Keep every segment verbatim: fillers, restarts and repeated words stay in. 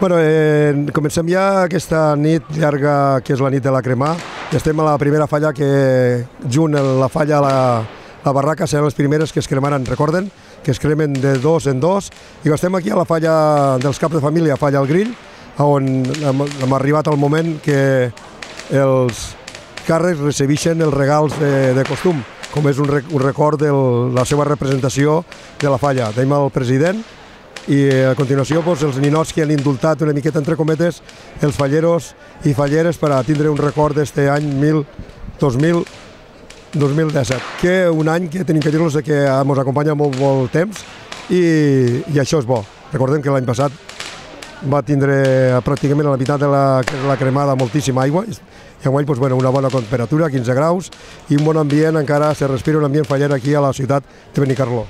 Bueno, eh, comencem ja aquesta nit llarga, que és la nit de la cremà. Estem a la primera falla que, junt a la falla a la, la barraca, seran les primeres que es cremaran. Recorden que es cremen de dos en dos. I estem aquí a la falla dels caps de família, Falla al Grill, on hem, hem arribat al moment que els càrrecs recebeixen els regals de, de costum, com és un, rec, un record de la seva representació de la falla. Tenim el president i a continuació doncs, els ninots que han indultat una miqueta entre cometes els falleros i falleres per a tindre un record d'aquest any dos mil disset, que un any que tenim que dir-los que ens acompanya molt, molt temps i, i això és bo. Recordem que l'any passat va tindre pràcticament a la meitat de la, la cremada moltíssima aigua i enguany doncs, bueno, una bona temperatura, quinze graus i un bon ambient, encara se respira un ambient faller aquí a la ciutat de Benicarló.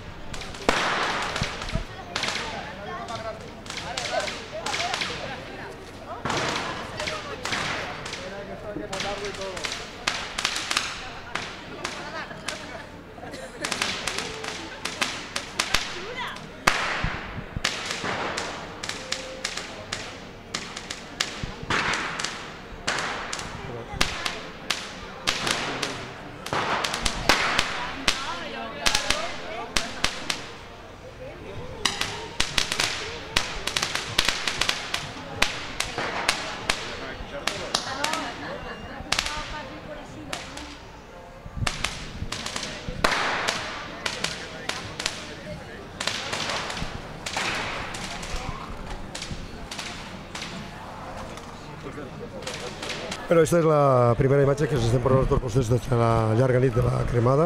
Bueno, esta és la primera imatge que ens estem posant els dos costats de la llarga nit de la cremada.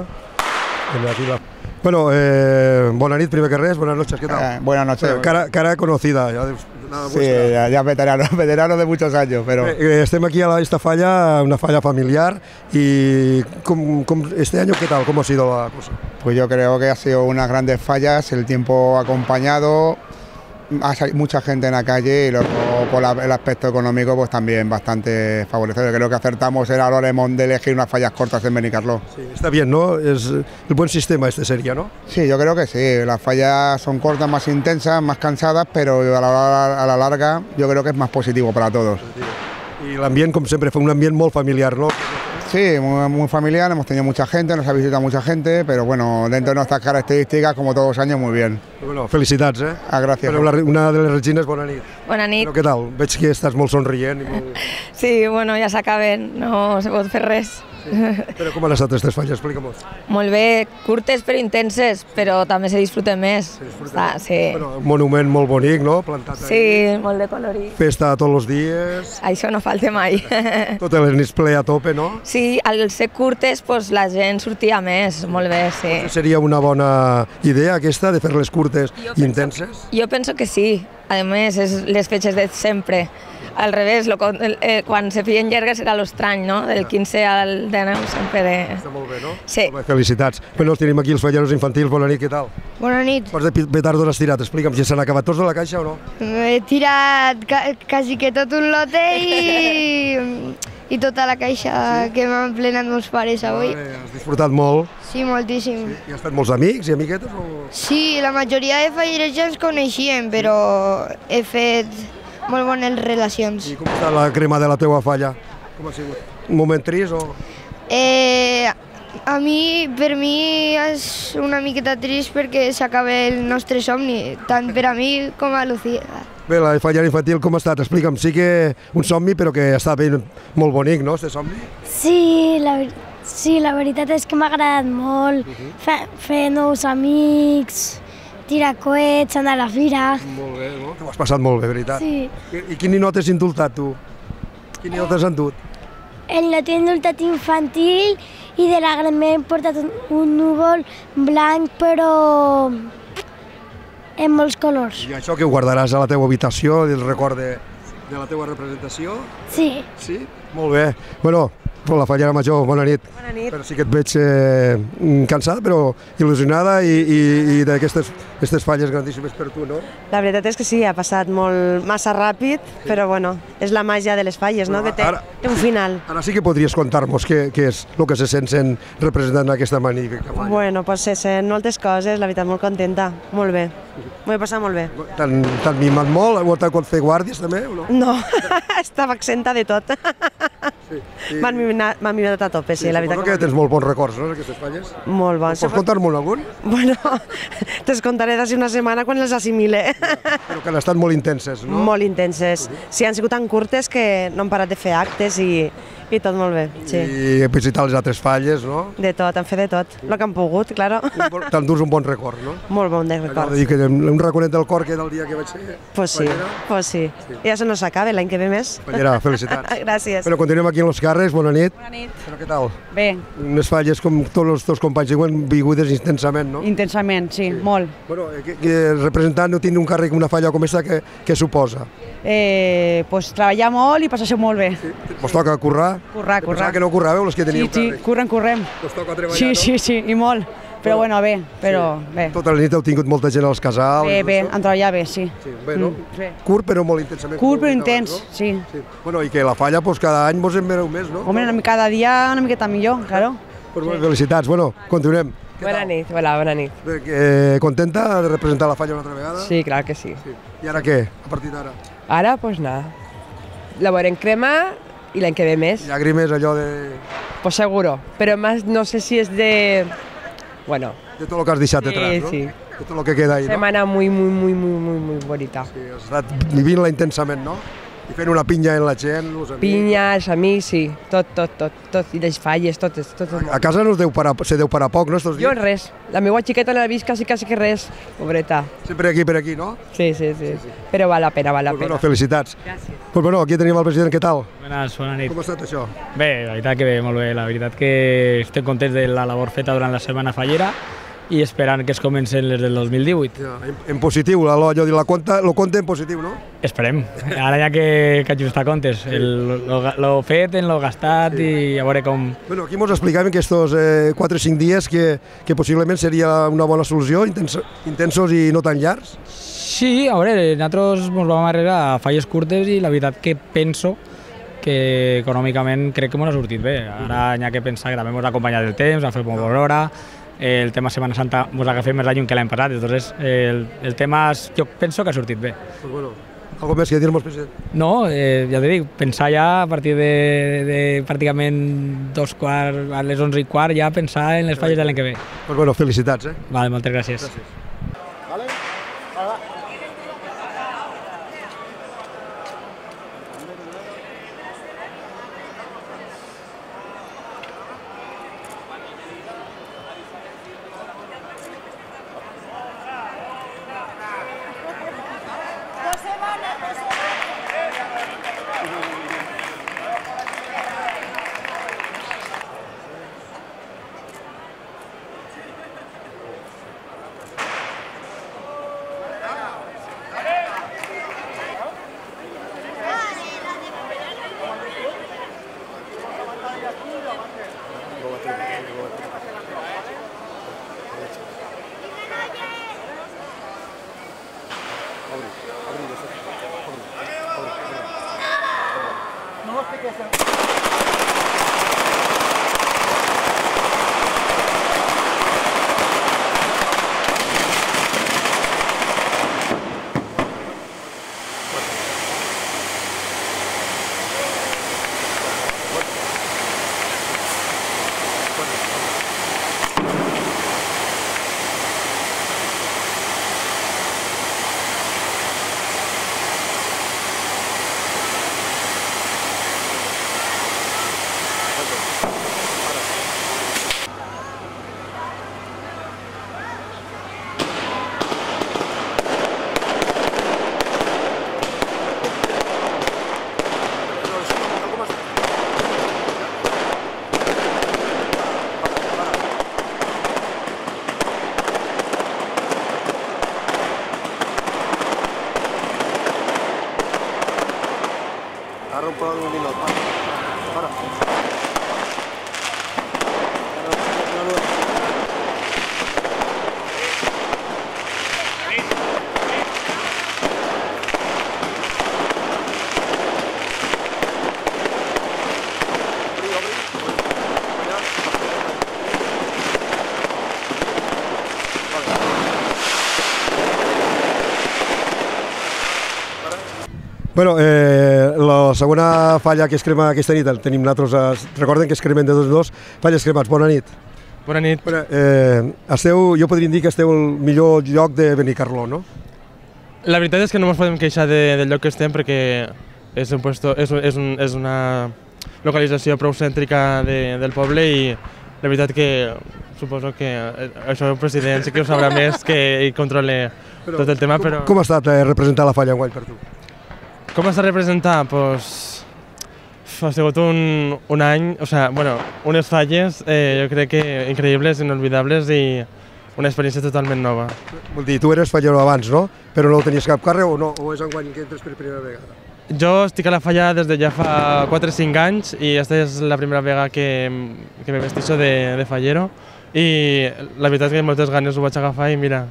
Bueno, eh, bona nit, primer que res, buenas noches, ¿qué tal? Eh, buenas noches. Bueno, cara, cara conocida, ya de, nada sí, ya, ya veterano, veterano de muchos años, pero... Eh, estem aquí a la, esta falla, una falla familiar, y com, com, este año, ¿qué tal? ¿Cómo ha sido la cosa? Pues yo creo que ha sido unas grandes fallas, el tiempo ha acompañado, hay mucha gente en la calle y luego por la, el aspecto económico pues también bastante favorecido. Creo que acertamos el Arolemón de elegir unas fallas cortas en Benicarló. Sí, está bien, ¿no? Es el buen sistema este sería, ¿no? Sí, yo creo que sí. Las fallas son cortas, más intensas, más cansadas, pero a la, a la larga yo creo que es más positivo para todos. Y el ambiente, como siempre, fue un ambiente muy familiar, ¿no? Sí, muy, muy familiar, hemos tenido mucha gente, nos ha visitado mucha gente, pero bueno, dentro de nuestras características, como todos los años, muy bien. Bueno, felicitats, eh? Ah, gràcies. Però una de les Regines, bona nit. Bona nit. Però què tal? Veig que estàs molt somrient i molt... Sí, bueno, ja s'acaben, no se pot fer res. Sí. Però com han estat aquestes falles? Explica-m'ho. Molt bé, curtes però intenses, però també se disfruten més. Se disfruten. Està, sí. Bueno, un monument molt bonic, no? Plantat sí, ahí. Molt de colorit. Festa tots els dies. Això no falta mai. Totes les nits ple a tope, no? Sí, al ser curtes pues, la gent sortia més, molt bé, sí. Seria una bona idea aquesta de fer-les curtes i intenses? Jo penso que sí. A més, és les fetges de sempre. Al revés, lo, eh, quan se feien llargues era l'estrany, no? Del quinze al dinou sempre de... Està molt bé, no? Sí. Molt bé, felicitats. Bueno, els tenim aquí els falleros infantils. Bona nit, què tal? Bona nit. Quants de petardos has tirat? Explica'm, ja s'han acabat tots de la caixa o no? He tirat ca quasi que tot un lote i, i tota la caixa sí? que m'han plenat meus pares avui. Vale, has disfrutat molt? Sí, moltíssim. Sí? I has fet molts amics i amiguetes? O... Sí, la majoria de falleres ja ens coneixien, però he fet molt bones relacions. I com està la crema de la teua falla? Com ha sigut? Un moment trist o...? Eh, a mi, per mi és una miqueta trist perquè s'acaba el nostre somni, tant per a mi com a Lucía. Bé, la fallera infantil com ha estat? Explica'm, sí que un somni però que està ben, molt bonic, no, este somni? Sí, la, sí, la veritat és que m'ha agradat molt, uh -huh. fer, fer nous amics, tirar coets, anar a la fira. Molt bé, no? T'ho has passat molt bé, veritat. Sí. I, i quin ninot has indultat, tu? Quin ninot has endut? El ninot he indultat infantil i de la gran m'he portat un, un núvol blanc, però en molts colors. I això que ho guardaràs a la teva habitació, el record de, de la teva representació? Sí. Sí? Molt bé. Bueno, la fallera major, bona nit. Bona nit. Però sí que et veig eh, cansada, però il·lusionada i, i, i d'aquestes falles grandíssimes per tu, no? La veritat és que sí, ha passat molt massa ràpid, sí. Però bueno, és la màgia de les falles, no? Però Que té, ara- té un final. Ara sí que podries contar-nos què, què és el que se sent sent representant aquesta magnífica falla. Bueno, pues se sent moltes coses, la veritat, molt contenta, molt bé. M'ho he passat molt bé. T'han t'han mimat molt? Heu estat fer guàrdies també o no? No, estava exenta de tot. Sí. I- M'han mimat, m'han mimat a tope, sí, la veritat. Suposo que tens molt bons records, no, d'aquestes falles? Molt bons. Pots contar-me algun? Bueno, te'ls contaré d'ací una setmana quan les assimile. Però que han estat molt intenses, no? Molt intenses. Sí, han sigut tan curtes que no han parat de fer actes i, i tot molt bé, sí. I visitar les altres falles, no? De tot, han fet de tot. El que han pogut, claro. T'endús un bon record, no? Molt bon de Allò record. de dir que un raconet del cor que del dia que vaig ser. Pues sí, Fallera. pues sí. I ja se nos acaba l'any que ve més. Fallera, felicitats. Gràcies. Bueno, continuem aquí en Los Carrers, bona nit. Bona nit. Però què tal? Bé, Unes falles com tots els teus companys diuen, vingudes intensament, no? intensament, sí, molt. Bueno, eh, que, que representant no tenir un càrrec una falla com aquesta, què, què suposa? Eh, pues treballar molt i passar-se molt bé. Vos toca currar? Currar, Que currar. pensava que no curràveu, els que Sí, teníeu sí, càrrec. currem, currem. Vos toca treballar, Sí, no? sí, sí, i molt. Però bueno, bé, però bé. Tota la nit heu tingut molta gent als casals. Bé, i bé, això? han treballat bé, sí. Sí, bé, no? Mm, bé. Curt però molt intensament. Curt com però heu dit intens, abans, sí. no? Sí. Bueno, i que la falla, pues, cada any vos en vereu més, no? Home, una mica cada dia una miqueta millor, claro. Pues, bueno, felicitats. Bueno, continuem. Què Bona tal? nit, hola, bona nit. Bé, eh, contenta de representar la falla una altra vegada? Sí, clar que sí. Sí. I ara què, a partir d'ara? Ara, pues nada, la veurem crema i l'any que ve més, Llàgrimes, allò de, pues seguro, però més no sé si és de... Bueno, de tot el que has deixat Sí, detrás, no? sí. De tot el que queda ahí, no? setmana muy, muy, muy, muy, muy, muy bonita. Sí, has estat vivint-la intensament, no? I fent una pinya en la gent, els amics... Pinya, els amics, sí, tot, tot, tot, tot, i les falles, tot, és- tot. és A casa no us deu parar, se deu parar poc, no, estos Jo dies? res, la meva xiqueta no l'he vist quasi, quasi que res, pobreta. Sempre aquí per aquí, no? Sí, sí, sí, però val la pena, val la Pues pena. bueno, felicitats. Gràcies. Pues bueno, aquí tenim el president, què tal? Bones, bona nit. Com ha estat això? Bé, la veritat que bé, molt bé. La veritat que estem contents de la labor feta durant la setmana fallera i esperant que es comencen les del dos mil divuit. Ja, en, en positiu, allò, allò de la compta, lo compte en positiu, no? Esperem. Ara ja que, que ajustar comptes. El, lo, lo fet, en lo gastat sí. I a veure com... Bueno, aquí ens explicaven que estos eh, quatre o cinc dies que, que possiblement seria una bona solució, intens, intensos i no tan llargs. Sí, a veure, nosaltres ens vam arreglar a falles curtes i la veritat que penso que econòmicament crec que ens ha sortit bé. Ara hi ha que pensar que també ens ha acompanyat el temps, ha fet molt bona hora, el tema Setmana Santa ens ha agafat més l'any que l'any passat, entonces el, el tema jo penso que ha sortit bé. Pues bueno, algo més que dir-nos, president? No, eh, ja t'he dit, pensar ja a partir de, de pràcticament dos quarts, a les onze i quart, ja pensar en les falles de l'any que ve. Pues bueno, felicitats, eh? Vale, moltes gràcies. Gràcies. Ara un peu d'un minut. Para. Bueno, eh, la segona falla que es crema aquesta nit, el tenim nosaltres, eh, recorden que es cremen de dos en dos, falles cremats, bona nit. Bona nit. Bueno, eh, esteu, jo podria dir que esteu al millor lloc de Benicarló, no? La veritat és que no ens podem queixar de, del lloc que estem perquè és, un puesto, és, és, un, és una localització prou cèntrica de, del poble i la veritat que suposo que això el president sí que ho sabrà més que ell controla però, tot el tema, però... Com, com ha estat eh, representar la falla enguany per tu? Com ha estat representar? Pues, ha sigut un, un any, o sea, bueno, unes falles eh, jo crec que increïbles, inolvidables i una experiència totalment nova. Vol dir, tu eres fallero abans, no? Però no tenies cap càrrec o no? O és enguany que entres per primera vegada? Jo estic a la falla des de ja fa quatre o cinc anys i aquesta és la primera vegada que, que me vestixo de, de fallero i la veritat és que moltes ganes ho vaig agafar i mira,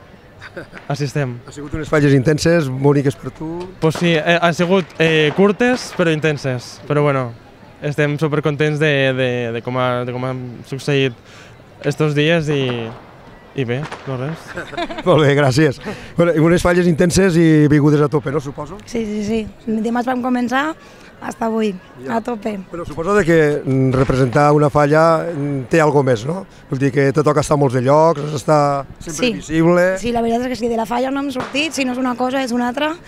així estem. Ha sigut unes falles intenses, boniques per tu? Pues sí, eh, han sigut eh, curtes però intenses, però bueno, estem supercontents de, de, de, com ha, de com han succeït estos dies i I bé, no res. Molt bé, gràcies. Bueno, unes falles intenses i vingudes a tope, no, suposo? Sí, sí, sí. Dimarts vam començar fins avui, ja. A tope. Bueno, suposo de que representar una falla té alguna més, no? Vull dir que te toca estar a molts de llocs, has d'estar sempre sí. visible... Sí, la veritat és que sí, de la falla no hem sortit, si no és una cosa és una altra,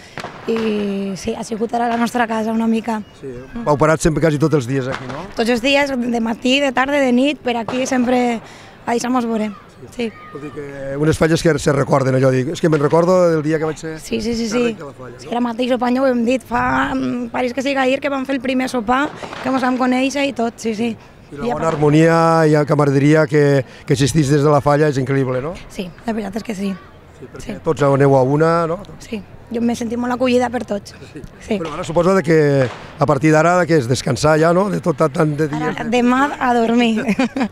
i sí, ha sigut ara la nostra casa una mica. Sí, heu parat sempre quasi tots els dies aquí, no? Tots els dies, de matí, de tarda, de nit, per aquí sempre a deixar-nos veure. Sí. Vol dir que unes falles que se recorden, allò, dic, és que me'n recordo del dia que vaig ser sí, sí, sí, sí. de la falla. No? Sí, ara mateix sopar ho hem dit, fa pareix que sigui ahir que vam fer el primer sopar, que ens vam conèixer i tot, sí, sí. I la bona harmonia i camaraderia que, que existís des de la falla és increïble, no? Sí, la veritat és que sí. Sí, perquè sí. Tots aneu a una, no? Sí, jo m'he sentit molt acollida per tots. Sí. Sí. Però ara suposo que a partir d'ara que és descansar ja, no? De tot tant de dies... Ara, demà a dormir.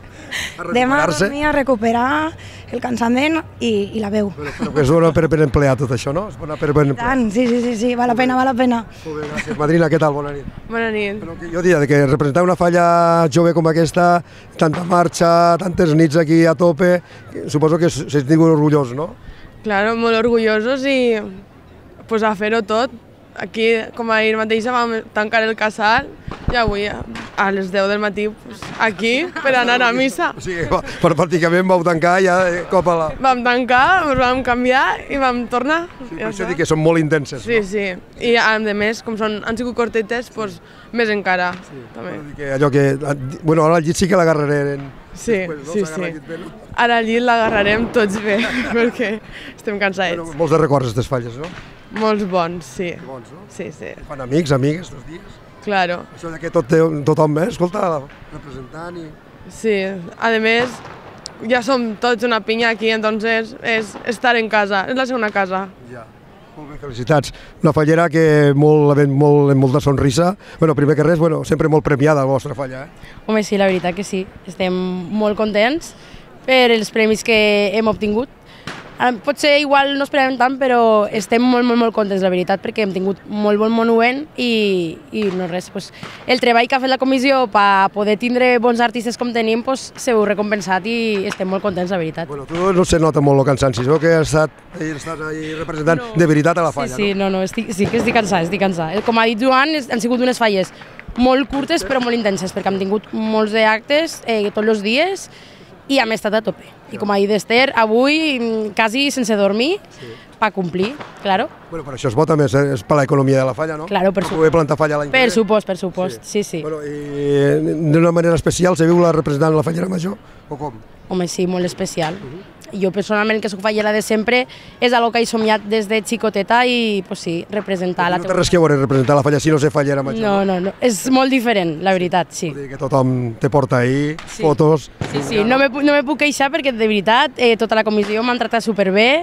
A demà a dormir, a recuperar el cansament i, i la veu. Però, però que és bona per, per emplear tot això, no? És bona per, per emplear. Tant, sí, sí, sí, sí, val la pena, val la pena. Molt bé, gràcies. Madrina, què tal? Bona nit. Bona nit. Però jo diria que representar una falla jove com aquesta, tanta marxa, tantes nits aquí a tope, suposo que s'és ningú orgullós, no? Claro, molt orgullosos i pues, a fer-ho tot. Aquí, com ahir mateix, vam tancar el casal i avui a les deu del matí pues, aquí per anar a missa. O sigui, per pràcticament vau tancar ja de cop a la... Vam tancar, ens vam canviar i vam tornar. Sí, per això dic que són molt intenses. Sí, no? sí. I a més, com són, han sigut cortetes, pues, més encara. Sí. També. Que allò que... Bueno, ara al llit sí que l'agarrarem. Sí, després, no? sí, sí. Bé, no? Ara al llit l'agarrarem tots bé, perquè estem cansats. Bueno, molts de records, aquestes falles, no? Molts bons, sí. Bons, no? Sí, sí. Fan amics, amigues, dos dies? Claro. Això de que tot, tothom, eh? Escolta, representant i... Sí, a més, ja som tots una pinya aquí, entonces és estar en casa, és la segona casa. Ja, molt bé, felicitats. Una fallera que molt, molt, amb molta sonrisa. Bueno, primer que res, bueno, sempre molt premiada la vostra falla, eh? Home, sí, la veritat que sí. Estem molt contents per els premis que hem obtingut. Potser igual no esperàvem tant, però estem molt, molt, molt contents, la veritat, perquè hem tingut molt bon monument i, i no res. Pues, el treball que ha fet la comissió per poder tindre bons artistes com tenim pues, s'heu recompensat i estem molt contents, la veritat. Bueno, tu no se nota molt el cansanci, veu que has estat, estàs ahí representant no. de veritat a la falla, sí, sí, no? Sí, no, no, estic, sí que estic cansat, estic cansat. Com ha dit Joan, han sigut unes falles molt curtes però molt intenses, perquè hem tingut molts d'actes eh, tots els dies i hem estat a tope. I com ha dit Esther, avui quasi sense dormir sí. per complir, claro. Bueno, per això es vota més, eh? És per l'economia de la falla, no? Claro, per supost. Poder plantar falla l'any que ve. Per supost, per supost, sí, sí. sí. Bueno, i d'una manera especial, se viu la representant de la fallera major, o com? Home, sí, molt especial. Uh -huh. Jo personalment, que soc fallera de sempre, és algo que he somiat des de xicoteta i, pues sí, representar no la... No té res que veure representar la falla si no sé fallera major. No, no, no, és molt diferent, la veritat, sí. Vull dir que tothom te porta ahí, sí. fotos... Sí, sí, no me, no me puc queixar perquè de veritat eh, tota la comissió m'han tratat superbé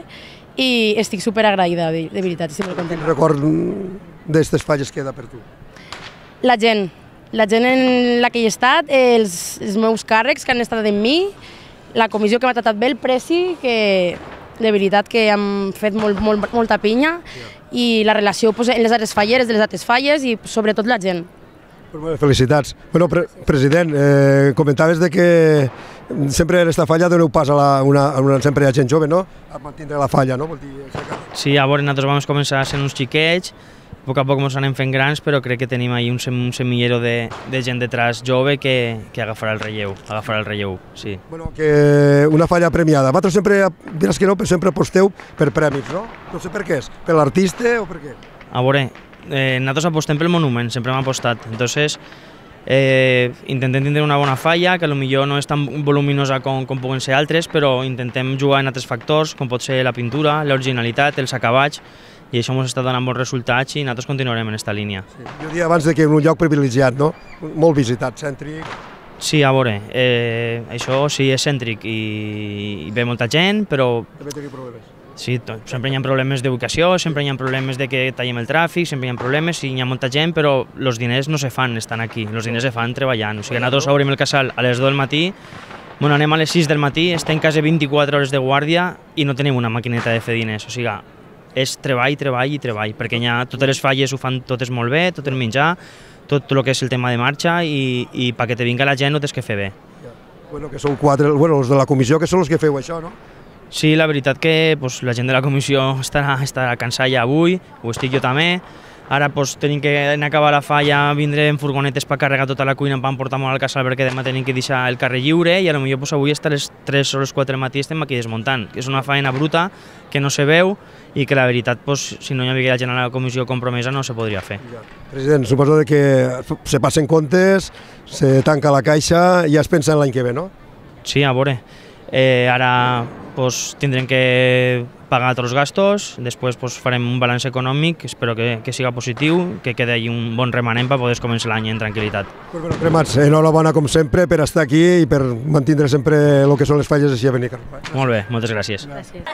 i estic superagraïda, de, de veritat, estic molt contenta. Quin record d'aquestes falles queda per tu? La gent, la gent en la que he estat, els, els meus càrrecs que han estat amb mi, la comissió que m'ha tratat bé, el presi, que de veritat que hem fet molt, molt, molta pinya, i la relació pues, en les altres falleres, de les altres falles i sobretot la gent. Bueno, felicitats. Bueno, pre president, eh, comentaves de que sempre en esta falla doneu pas a, la, una, a una, sempre hi ha gent jove, no? A mantindre la falla, no? Vol dir, sí, a veure, nosaltres vam començar sent uns xiquets a poc a poc ens anem fent grans, però crec que tenim ahí un, sem un semillero de, de gent detrás jove que, que agafarà el relleu, agafarà el relleu, sí. Bueno, que una falla premiada. Vosaltres sempre, diràs que no, però sempre aposteu per prèmits, no? No sé per què és, per l'artista o per què? A veure, eh, nosaltres apostem pel monument, sempre hem apostat. Entonces, eh, intentem tindre una bona falla, que potser no és tan voluminosa com, com puguen ser altres, però intentem jugar en altres factors, com pot ser la pintura, l'originalitat, els acabats, i això ens està donant bons resultats i nosaltres continuarem en aquesta línia. Sí. Jo dia abans de que en un lloc privilegiat, no? Molt visitat, cèntric. Sí, a veure, eh, això sí és cèntric i, i ve molta gent, però... També tenim problemes. Sí, sempre hi ha problemes d'ubicació, sempre hi ha problemes de que tallem el tràfic, sempre hi ha problemes, sí, hi ha molta gent, però els diners no se fan estan aquí, els diners se fan treballant. O sigui, nosaltres obrim el casal a les dues del matí, bueno, anem a les sis del matí, estem quasi vint-i-quatre hores de guàrdia i no tenim una maquineta de fer diners. O sigui, és treball, treball i treball, perquè ha, totes les falles ho fan totes molt bé, tot el menjar, tot el que és el tema de marxa i, i perquè te vinga la gent ho tens que fer bé. Ja. Bueno, que sou quatre, bueno, els de la comissió que són els que feu això, no? Sí, la veritat que pues, la gent de la comissió estarà, estarà cansada ja avui, ho estic jo també. Ara pues, tenim que en acabar la falla, vindre en furgonetes per carregar tota la cuina, per portar molt al casal perquè demà tenim que deixar el carrer lliure i potser pues, avui hasta les tres o les quatre del matí estem aquí desmuntant. És una feina bruta que no se veu i que la veritat, pues, si no hi havia la gent a la comissió compromesa, no se podria fer. Ja. President, suposo que se passen comptes, se tanca la caixa i ja es pensa en l'any que ve, no? Sí, a veure. Eh, ara pues, tindrem que pagar tots els gastos, després pues, farem un balanç econòmic, espero que, que siga positiu, que quedi un bon remanent per poder començar l'any en tranquil·litat. Pues bueno, Cremats, enhorabona com sempre per estar aquí i per mantindre sempre el que són les falles així a Benicarló. Molt bé, moltes gràcies. Gràcies.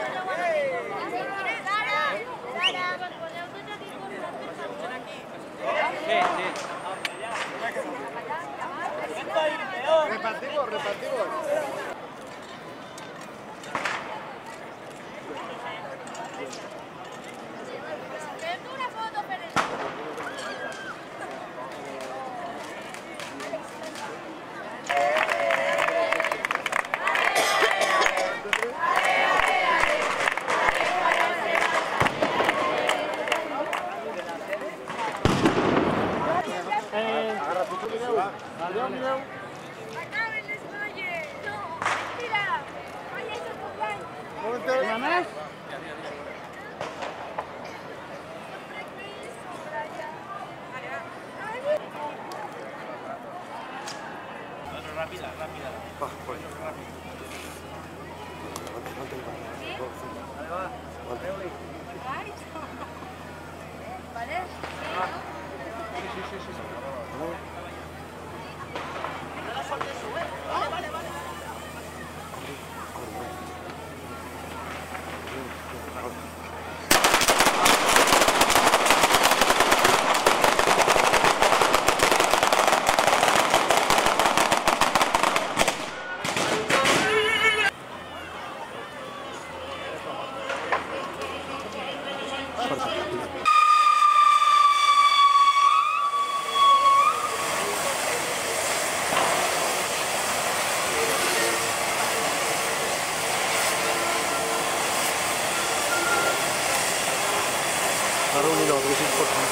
Rápida, rápida. Va, pues, rápido. Vale, va. ¿Vale? Sí, sí, sí, sí. Vale, vale, vale. La reunió, que és important.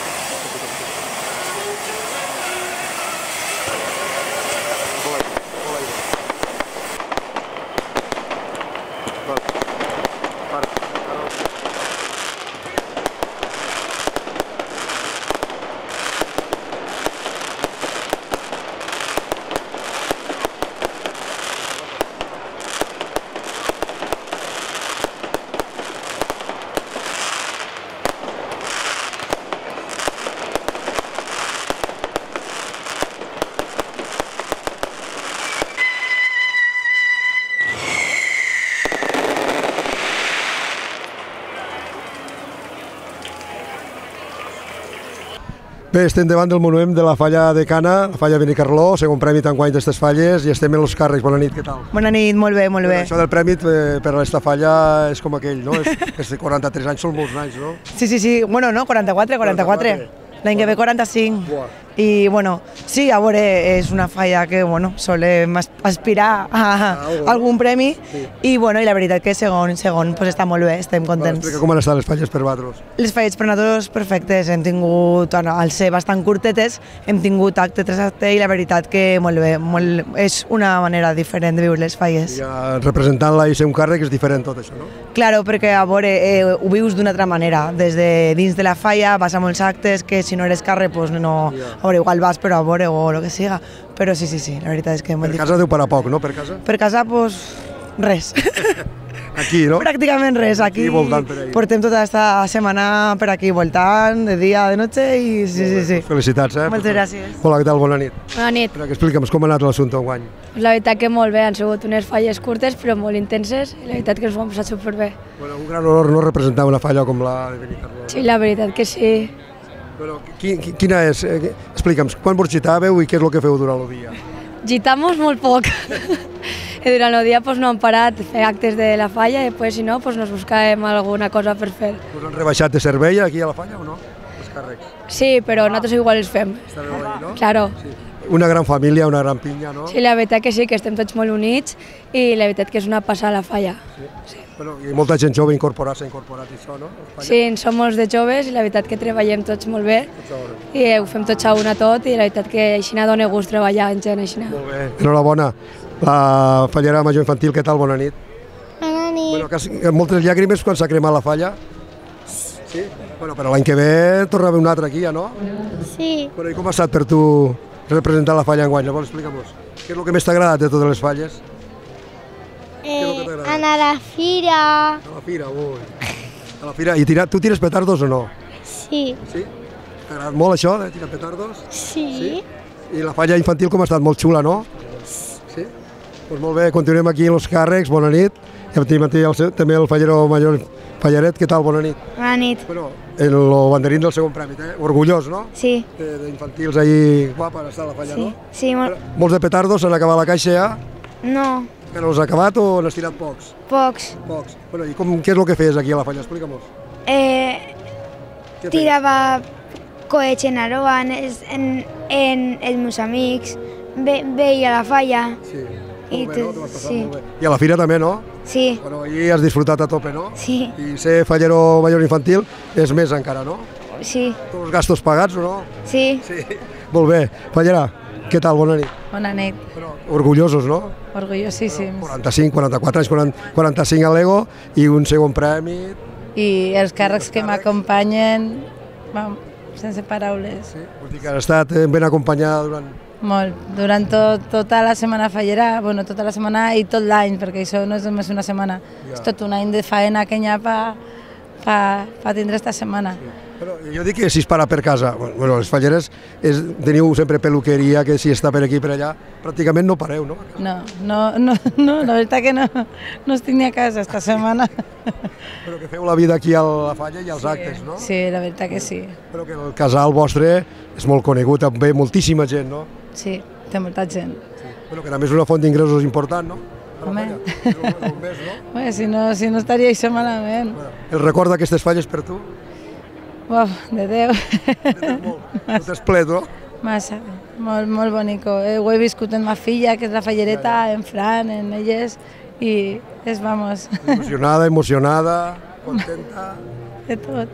Bé, estem davant del monument de la falla de Cana, la falla Benicarló, segon premi d'enguany d'aquestes falles, i estem en els càrrecs. Bona nit, què tal? Bona nit, molt bé, molt bé. Això del premi eh, per aquesta falla és com aquell, no? És, és de quaranta-tres anys, són molts anys, no? Sí, sí, sí, bueno, no, quaranta-quatre, quaranta-quatre. L'any que ve quaranta-cinc. I, bueno, sí, a veure, és una falla que, bueno, solem aspirar a algun premi i, bueno, i la veritat que segon, segon, pues està molt bé, estem contents. Explica com han estat les falles per vosaltres. Les falles per nosaltres perfectes, hem tingut, al ser bastant curtetes, hem tingut acte tras acte i la veritat que molt bé, molt, és una manera diferent de viure les falles. Ja representant-la i ser un càrrec és diferent tot això, no? Claro, perquè a veure, eh, ho vius d'una altra manera, des de dins de la falla vas a molts actes que si no eres càrrec, pues no, a veure, igual vas però a veure o el que siga, però sí, sí, sí, la veritat és que... Per casa deu parar poc, no? Per casa? Per casa, pues, res. Aquí, no? Pràcticament res, aquí, aquí voltant per ahí. Portem tota aquesta setmana per aquí voltant, de dia, de noche i sí, sí, sí. Felicitats, eh? Moltes gràcies. Hola, què tal? Bona nit. Bona nit. Explica'm com ha anat l'assumpte enguany. La veritat que molt bé, han sigut unes falles curtes però molt intenses i la veritat que ens ho hem passat superbé. Bueno, un gran honor no representar una falla com la de Benicarló. Sí, la veritat que sí. Bueno, quina és? Explica'm, quan vos gitàveu i què és el que feu durant el dia? Gitamos molt poc. I durant el dia pues, no hem parat de fer actes de la falla i després, si no, pues, nos buscàvem alguna cosa per fer. Us han rebaixat de servei aquí a la falla o no? Els càrrecs. Sí, però nosaltres igual els fem. Estàveu ahí, no? Claro. Sí. Una gran família, una gran pinya, no? Sí, la veritat que sí, que estem tots molt units i la veritat que és una passada la falla. Sí. Sí. Bueno, i molta gent jove incorporar s'ha incorporat i això, no? Sí, som molts de joves i la veritat que treballem tots molt bé i ho fem tots a una tot i la veritat que així dona gust treballar en gent així. Molt bé, enhorabona. La fallera major infantil, què tal? Bona nit. Bona nit. Bueno, quasi, moltes llàgrimes quan s'ha cremat la falla? Sí? Bueno, però l'any que ve torna a haver un altre aquí, ja no? Sí. Bueno, i com ha estat per tu representar la falla enguany? Llavors, explica'm-nos. Què és el que més t'ha agradat de totes les falles? Eh, anar a la fira. A la fira, ui. A la fira. I tira, tu tires petardos o no? Sí. Sí? T'ha agradat molt això, de tirar petardos? Sí. Sí? I la falla infantil com ha estat? Molt xula, no? Sí? Doncs molt bé, continuem aquí en els càrrecs, bona nit. Ja tenim el, també el fallero major Fallaret, què tal? Bona nit. Bona nit. Bueno, el banderín del segon premi, eh? Orgullós, no? Sí. D'infantils ahí, guapa, està la falla, sí. no? Sí, molt. Molts de petardos, s'han acabat la caixa ja? No. Que no els ha acabat o n'has tirat pocs? Pocs. Pocs. Bueno, i com, què és el que feies aquí a la falla? Explica'm-ho. Eh, tirava coets en aroa en, en, en els meus amics, ve, veia la falla. Sí. I molt bé, no? T'ho vas passar sí. molt bé. I a la fira també, no? Sí. Bueno, ahir has disfrutat a tope, no? Sí. I ser fallero major infantil és més encara, no? Sí. Tots els gastos pagats o no? Sí. Sí. Molt bé. Fallera, què tal? Bona nit. Bona nit. Bueno, orgullosos, no? Orgullosíssims. quaranta-cinc, quaranta-quatre anys, quaranta-cinc a l'Ego i un segon premi. I els càrrecs que m'acompanyen, sense paraules. Sí. Vull dir que has estat ben acompanyada durant... Molt. Durant tot, tota la setmana fallera, bueno, tota la setmana i tot l'any, perquè això no és només una setmana. Ja. És tot un any de faena que hi ha per pa, pa tindre esta setmana. Sí. Però jo dic que si es para per casa, bueno, les falleres és, teniu sempre peluqueria, que si està per aquí per allà, pràcticament no pareu, no? No, no, no, no la veritat que no, no estic ni a casa esta setmana. Però que feu la vida aquí a la falla i als sí, actes, no? Sí, la veritat que sí. Però que el casal vostre és molt conegut, ve moltíssima gent, no? Sí, té molta gent. Sí. Bueno, que també és una font d'ingressos important, no? Home. Un mes, no? Bé, si no, si no estaria això malament. Bueno, el record d'aquestes falles per tu? Uau, de Déu. De Déu molt. No t'has plet, no? Massa, molt, molt bonico. Eh, ho he viscut en ma filla, que és la fallereta, en Fran, en elles, i és, vamos... Emocionada, emocionada, contenta... De tot.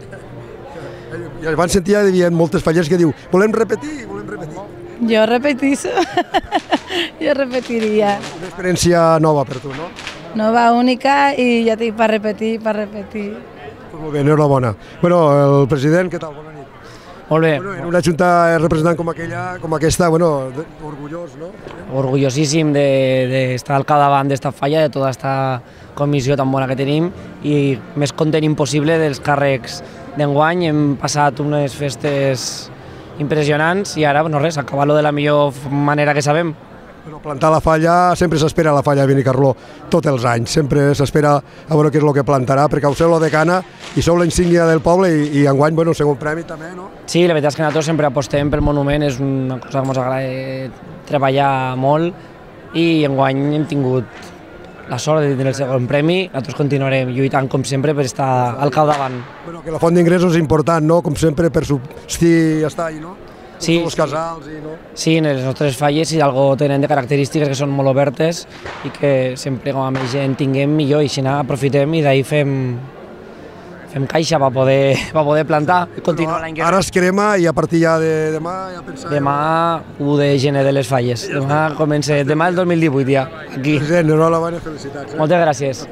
I van sentir, ja devien moltes fallers que diu volem repetir, volem repetir. Jo repetís, jo repetiria. Una experiència nova per tu, no? Nova, única, i ja dic, per repetir, per repetir. Pues molt bé, enhorabona. Bueno, el president, què tal? Bona nit. Molt bé. Bueno, en una junta representant com aquella, com aquesta, bueno, orgullós, no? Orgullosíssim d'estar de, al capdavant d'esta falla, de tota aquesta comissió tan bona que tenim i més content impossible dels càrrecs d'enguany. Hem passat unes festes impressionants i ara, no res, acabar-lo de la millor manera que sabem. Bueno, plantar la falla, sempre s'espera la falla de Benicarló, tots els anys, sempre s'espera a veure què és el que plantarà, perquè ho sou la decana i sou la insígnia del poble i, i enguany, bueno, segon premi també, no? Sí, la veritat és que nosaltres sempre apostem pel monument, és una cosa que ens agrada treballar molt i enguany hem tingut la sort de tindre el segon premi, nosaltres continuarem lluitant com sempre per estar al capdavant. Bueno, que la font d'ingressos és important, no? Com sempre, per subsistir i estar ahí, no? Sí, els casals i no? Sí, en les nostres falles si algo tenen de característiques que són molt obertes i que sempre com a més gent tinguem millor i si no aprofitem i d'ahir fem, fem caixa per poder, per poder plantar i continuar l'any que ve. Ara es crema i a partir ja de demà ja pensar... Demà u de gener de les falles. Demà comença, demà el dos mil divuit ja, aquí. President, enhorabona i felicitats. Eh? Moltes gràcies.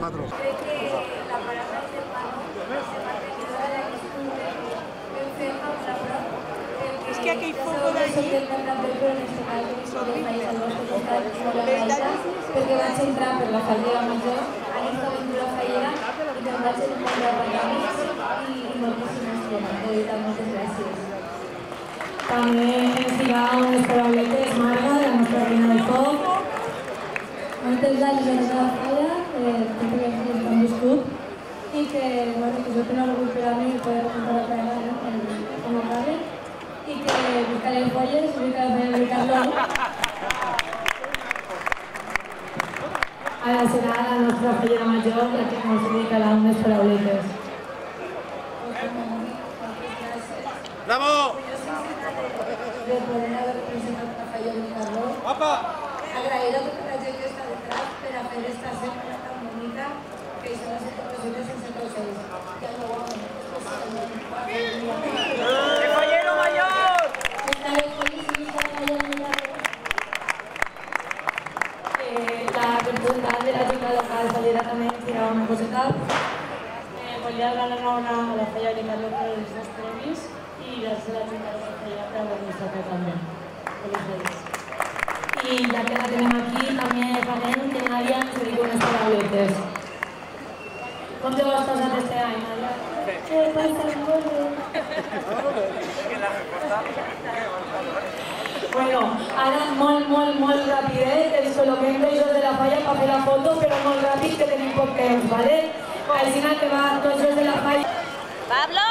Que aquell foc d'allí perquè vaig entrar per la fallera major, ara estava en la fallera i te'n vaig en un bon d'apartaments i moltíssimes coses. De veritat, moltes gràcies. També ens dirà unes parauletes, Marga, de la nostra reina del foc. Moltes gràcies a la falla, tot el que hem viscut i que, bueno, que jo tenia orgull per a mi poder representar la falla com a pare i que buscaré folles, buscaré el Ricardo. Ara serà la nostra fallera major la que ens dedicarà unes parauletes. Bravo! De poder haver presentat la falla de Ricardo. Agrair a tota la gent que està detrás per a fer esta escena tan bonita que això va ser possible sense tots. Ja no ho hago. La representant de la Junta Local Fallera també ens dirà una coseta. Volia donar l'enhorabona a la Falla de Ricardo per els dos premis i gràcies a la Junta Local Fallera per haver-nos tocat també. I ja que la tenim aquí, també farem que Nàdia ens digui unes parauletes. Com te ho has passat este any, Nàdia? He passat molt bé. Bueno, ara molt, molt, molt rapidet, ens col·loquem tots de la falla per fer la foto, però molt ràpid que tenim poc temps, ¿vale? Així que va tots els de la falla. Pablo!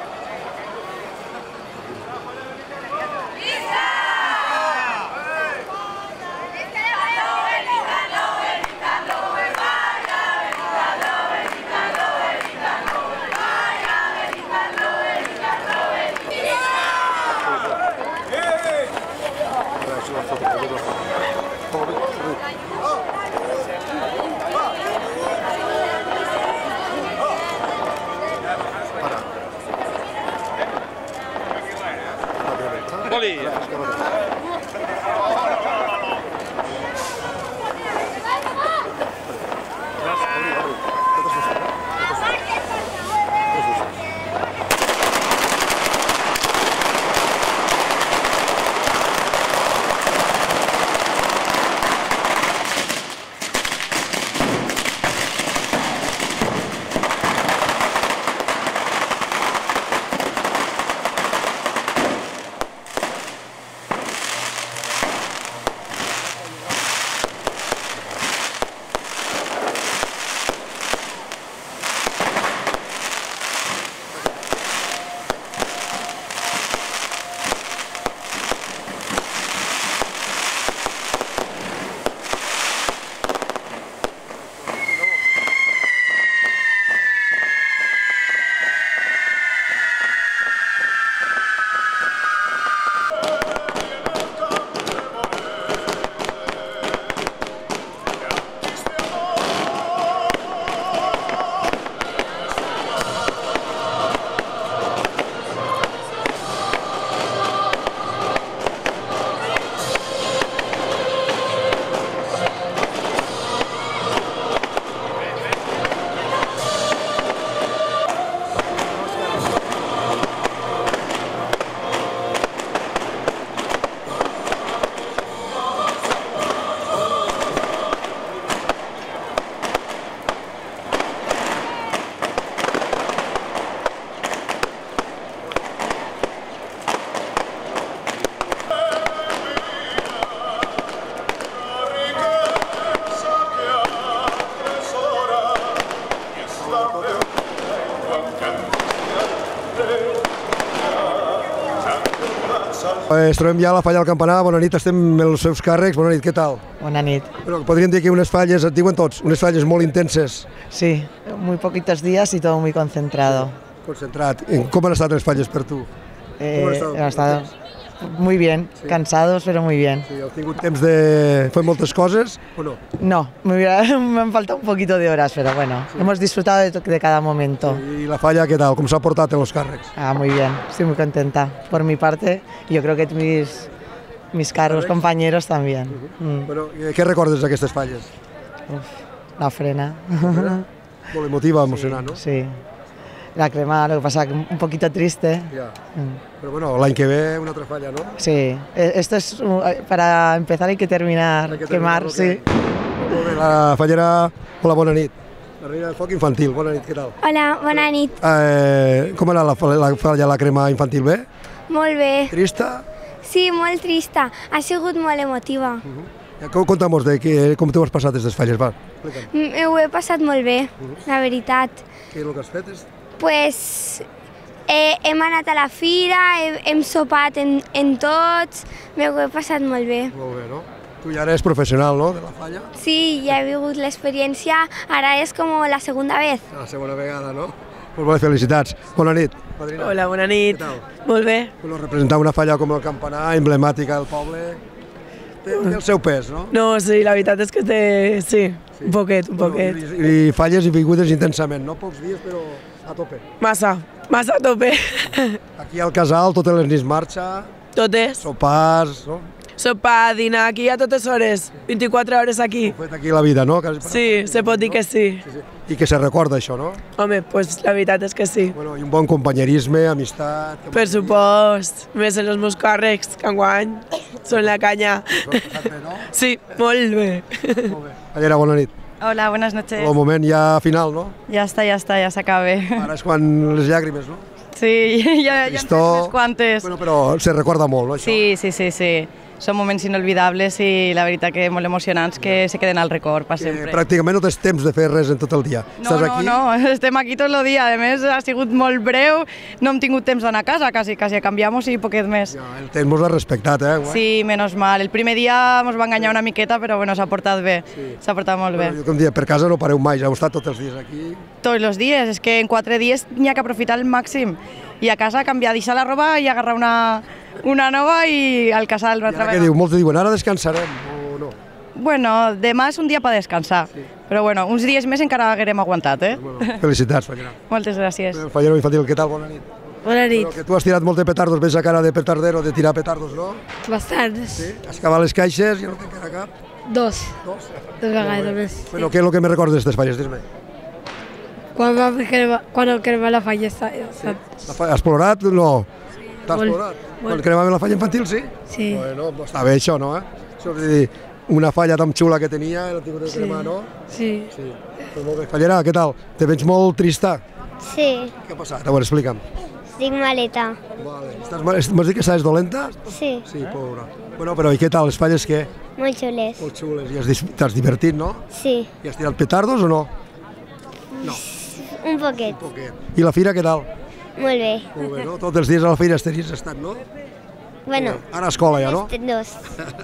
Es trobem ja a la falla del Campanar, bona nit, estem en els seus càrrecs, bona nit, què tal? Bona nit. Bueno, podríem dir que unes falles, et diuen tots, unes falles molt intenses. Sí, muy poquitos días y todo muy concentrado. Concentrat. Com han estat les falles per tu? Eh, han estado muy bien, Sí. cansados, pero muy bien. Sí, heu tingut temps de fer moltes coses o no? No, me, hubiera- me han faltado un poquito de horas, pero bueno, hemos disfrutado de, to- de cada momento. I la falla, què tal? Com s'ha portat en els càrrecs? Ah, muy bien, estoy muy contenta. Por mi parte, yo creo que mis, mis carros compañeros también. Mm. Bueno, i què recordes d'aquestes falles? La frena. Molt emotiva, emocionant, no? Sí. La crema, lo que pasa que un poquito triste. Ja. Mm. Però bueno, l'any que ve una altra falla, no? Sí, eh, esto es uh, para empezar hay que terminar, Hay que quemar, terminarlo, sí. Molt bé, la fallera, hola, bona nit. La reina del foc infantil, bona nit, què tal? Hola, bona nit. Eh, com era la, fa- la falla, la crema infantil, bé? Molt bé. Trista? Sí, molt trista. Ha sigut molt emotiva. Ja, com, conta'm de que, com t'ho has passat aquestes falles, va. Explica'm. Mm, Ho he passat molt bé, la veritat. Què és el que has fet? És... Pues, eh, hem anat a la fira, hem, hem sopat en, en tots, m'ho he passat molt bé. Molt bé, no? Tu ja eres professional, no?, de la falla? Sí, ja he vingut l'experiència, ara és com la segona vez. La segona vegada, no? Molt bé, felicitats. Bona nit, padrina. Hola, bona nit. Molt bé. Bueno, representar una falla com el campanar, emblemàtica del poble, té, té el seu pes, no? No, sí, la veritat és que té... Sí, un poquet, un poquet. I, i falles i vingudes intensament, no? Pocs dies, però a tope. Massa, massa a tope. Aquí al casal, totes les nits marxa, Totes. sopars, no? Sopar, dinar, aquí a totes hores. vint-i-quatre hores aquí. Fet aquí la vida, no? Quasi- Sí, se pot dir que sí. I que se recorda això, no? Home, pues la veritat és que sí. Bueno, i un bon companyerisme, amistat... que- Per supost, més en els meus càrrecs, que enguany són la canya. Sí, molt bé. Fallera, bona nit. Hola, buenas noches. El moment ja final, no? Ya está, ya está, ya se acabe. Ara és quan les llàgrimes, no? Sí, ya, ya Tristó. unos cuantes. Bueno, però se recorda molt, no, això? Sí, sí, sí, sí. Són moments inolvidables i la veritat que molt emocionants que se queden al record per Que sempre. pràcticament no tens temps de fer res en tot el dia. No, Estàs no, aquí, no, estem aquí tot el dia. A més, ha sigut molt breu, no hem tingut temps d'anar a casa, quasi, quasi canviamos i poquet més. el temps mos l'ha respectat, eh? guai. Sí, menos mal. El primer dia ens va enganyar una miqueta, però bueno, s'ha portat bé, s'ha portat molt bé. Bueno, jo com dia, per casa no pareu mai, ja heu estat tots els dies aquí. Tots els dies, és que en quatre dies n'hi ha que aprofitar al màxim. I a casa canviar, deixar la roba i agarrar una, una nova i al casal una I altra ara què vegada. diu? Molts diuen, ara descansarem, o no? Bueno, demà és un dia per descansar, sí. Però bueno, uns dies més encara haguerem aguantat, eh? Bueno, felicitats, Fallera. Moltes gràcies. El Fallero infantil, què tal? Bona nit. Bona Bueno, que tu has tirat molt de petardos, veig a cara de petardero, de tirar petardos, no? Bastants. Sí? Has acabat les caixes i ja no te'n queda cap. Dos. Dos? Dos vegades més. Bueno, què és el que me recordes d'aquestes falles? Dis-me. Quan va cremar, quan el cremar la falla, saps? La fa- Has plorat? No. T'has Molt, plorat? molt. Quan cremaven la falla infantil, sí? Sí. Bueno, pues està bé això, no? Eh? Això és dir, una falla tan xula que tenia, l'ha tingut de Sí. cremar, no? Sí. Sí. Pues molt bé. Fallera, què tal? Te veig molt trista. Sí, Què ha passat? A veure, explica'm. estic maleta. Vale. Estàs, mal- m'has dit que estàs dolenta? Sí, Sí, pobra. Bueno, però i què tal? Les falles què? molt xules. Molt xules. I has dis- t'has divertit, no? Sí, I has tirat petardos o no? No. un poquet. I la fira què tal? Molt bé. Molt bé, no? Tots els dies a la fira estaries estat, no? Bueno, Ara a escola ja, no? dos.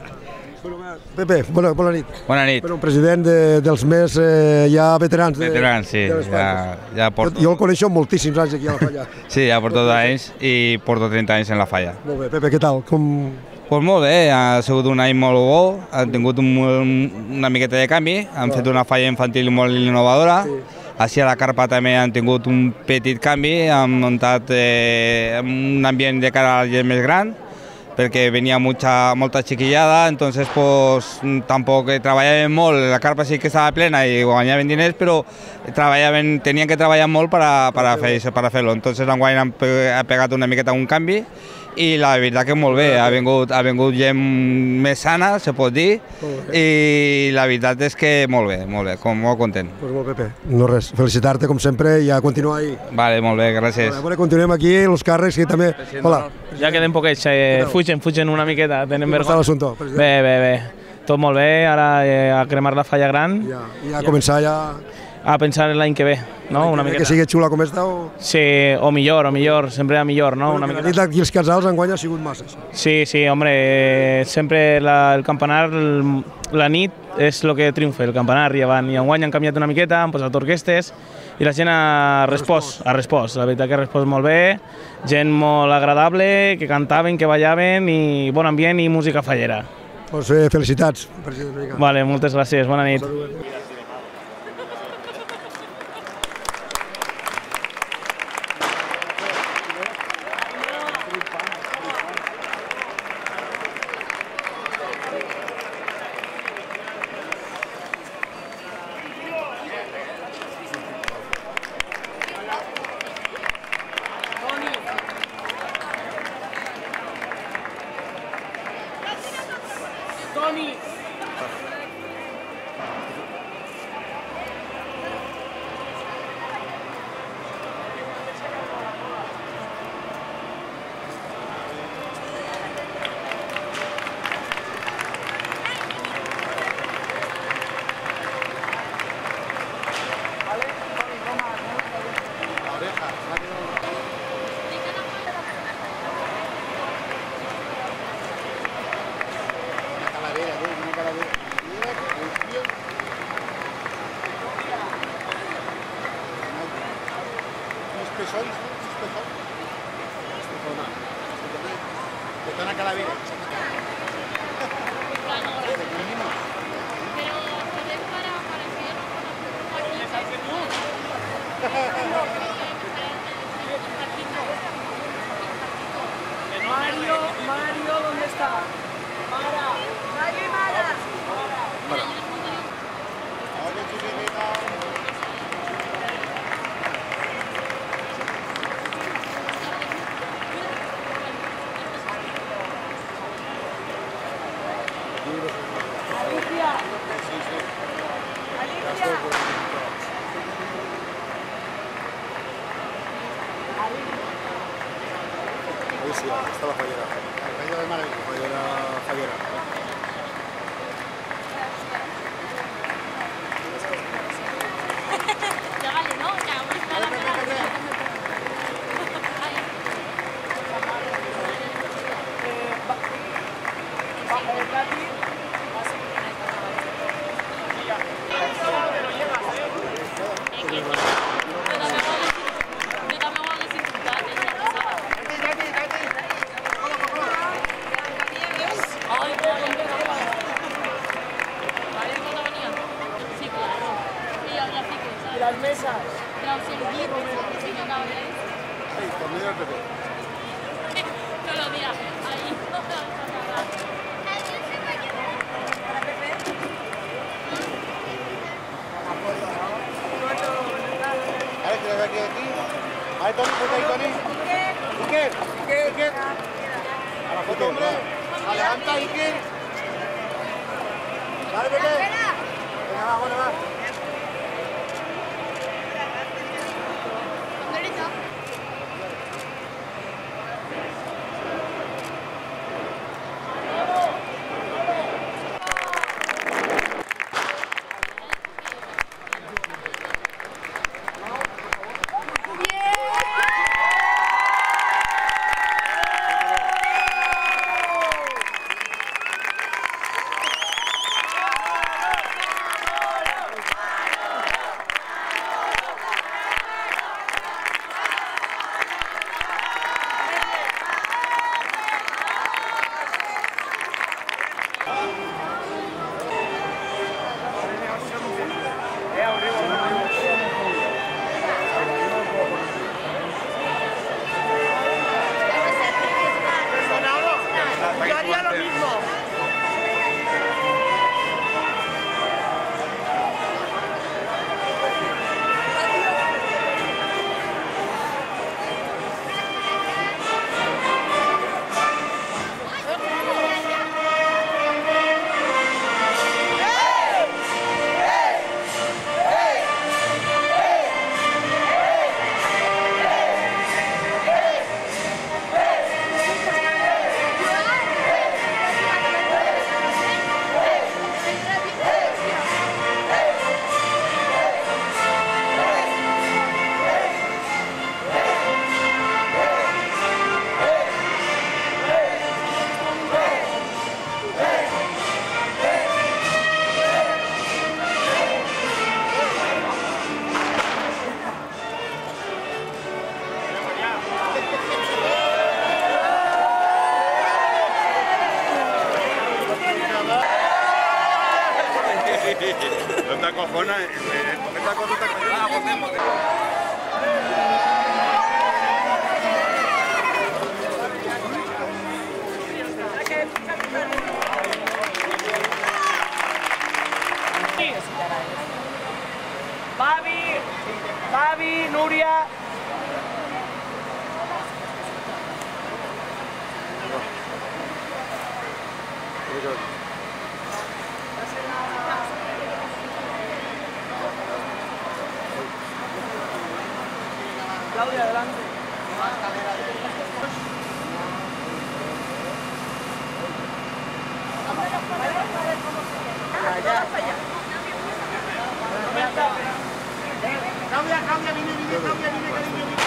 Pepe, bona, bona nit. Bona nit. Bueno, un president de, dels més eh, ja veterans. De, Veterans, sí, de les ja, falles. ja porto, Jo, jo el coneixo moltíssims anys aquí a la falla. sí, ja porto dos anys i porto trenta anys en la falla. Molt bé, Pepe, què tal? Com... Pues molt bé, ha sigut un any molt bo, han tingut un, un, una miqueta de canvi, han fet una falla infantil molt innovadora, així a la carpa també han tingut un petit canvi, han muntat eh, un ambient de cara a la gent més gran, perquè venia mucha, molta xiquillada, entonces pues, tampoc treballaven molt, la carpa sí que estava plena i guanyaven diners, però treballaven, tenien que treballar molt per a, per a fer, per a fer-lo, entonces enguany han, pe- ha pegat una miqueta un canvi i la veritat que molt bé, ha vingut, ha vingut gent més sana, se pot dir, i la veritat és que molt bé, molt bé, com molt content. Pues molt, Pepe. No res, felicitar-te com sempre i a continuar ahí. Vale, molt bé, gràcies. Vale, bueno, continuem aquí, els càrrecs que també... Hola. Ja queden poquets, eh, fugen, fugen una miqueta, tenen Com està vergonya. l'assumpte, president? Bé, bé, bé. Tot molt bé, ara eh, a cremar la falla gran. Ja, i a començar ja... A pensar en l'any que ve, no? Una miqueta. Que sigui xula com esta o... Sí, o millor, o millor, sempre a millor, no? Una La miqueta. nit aquí els casals enguany ha sigut massa. Això. Sí, sí, hombre, eh, sempre la, el campanar, el- la nit és el que triomfa, el campanar, i, van, i enguany han canviat una miqueta, han posat orquestes, i la gent ha respost, ha respost, la veritat que ha respost molt bé, gent molt agradable, que cantaven, que ballaven i bon ambient i música fallera. Doncs eh, felicitats, president Mica. Vale, moltes gràcies, bona nit. Toni! Mario, Mario, ¿dónde está? Mara, Mario y Mara. Alicia. Alicia. Alicia, está la fallera. La fallera de Mara, la fallera fallera. Ya vale, ¿no? Ya, ahora está la fallera. Las mesas. Todos los días, ahí. Ahora que lo aquí aquí. Ahí Toni, ponte ahí Toni. Iker, Iker, Iker. A la foto, hombre. Levanta Iker. Dale, Pepe. Venga, va, bueno, va. te acojona, el momento acoso te acojona. Votem, votem. Bavi, Bavi, Núria. Claudia, adelante. Claudia, Claudia, vine, vine, Claudia, vine, cariño, vine.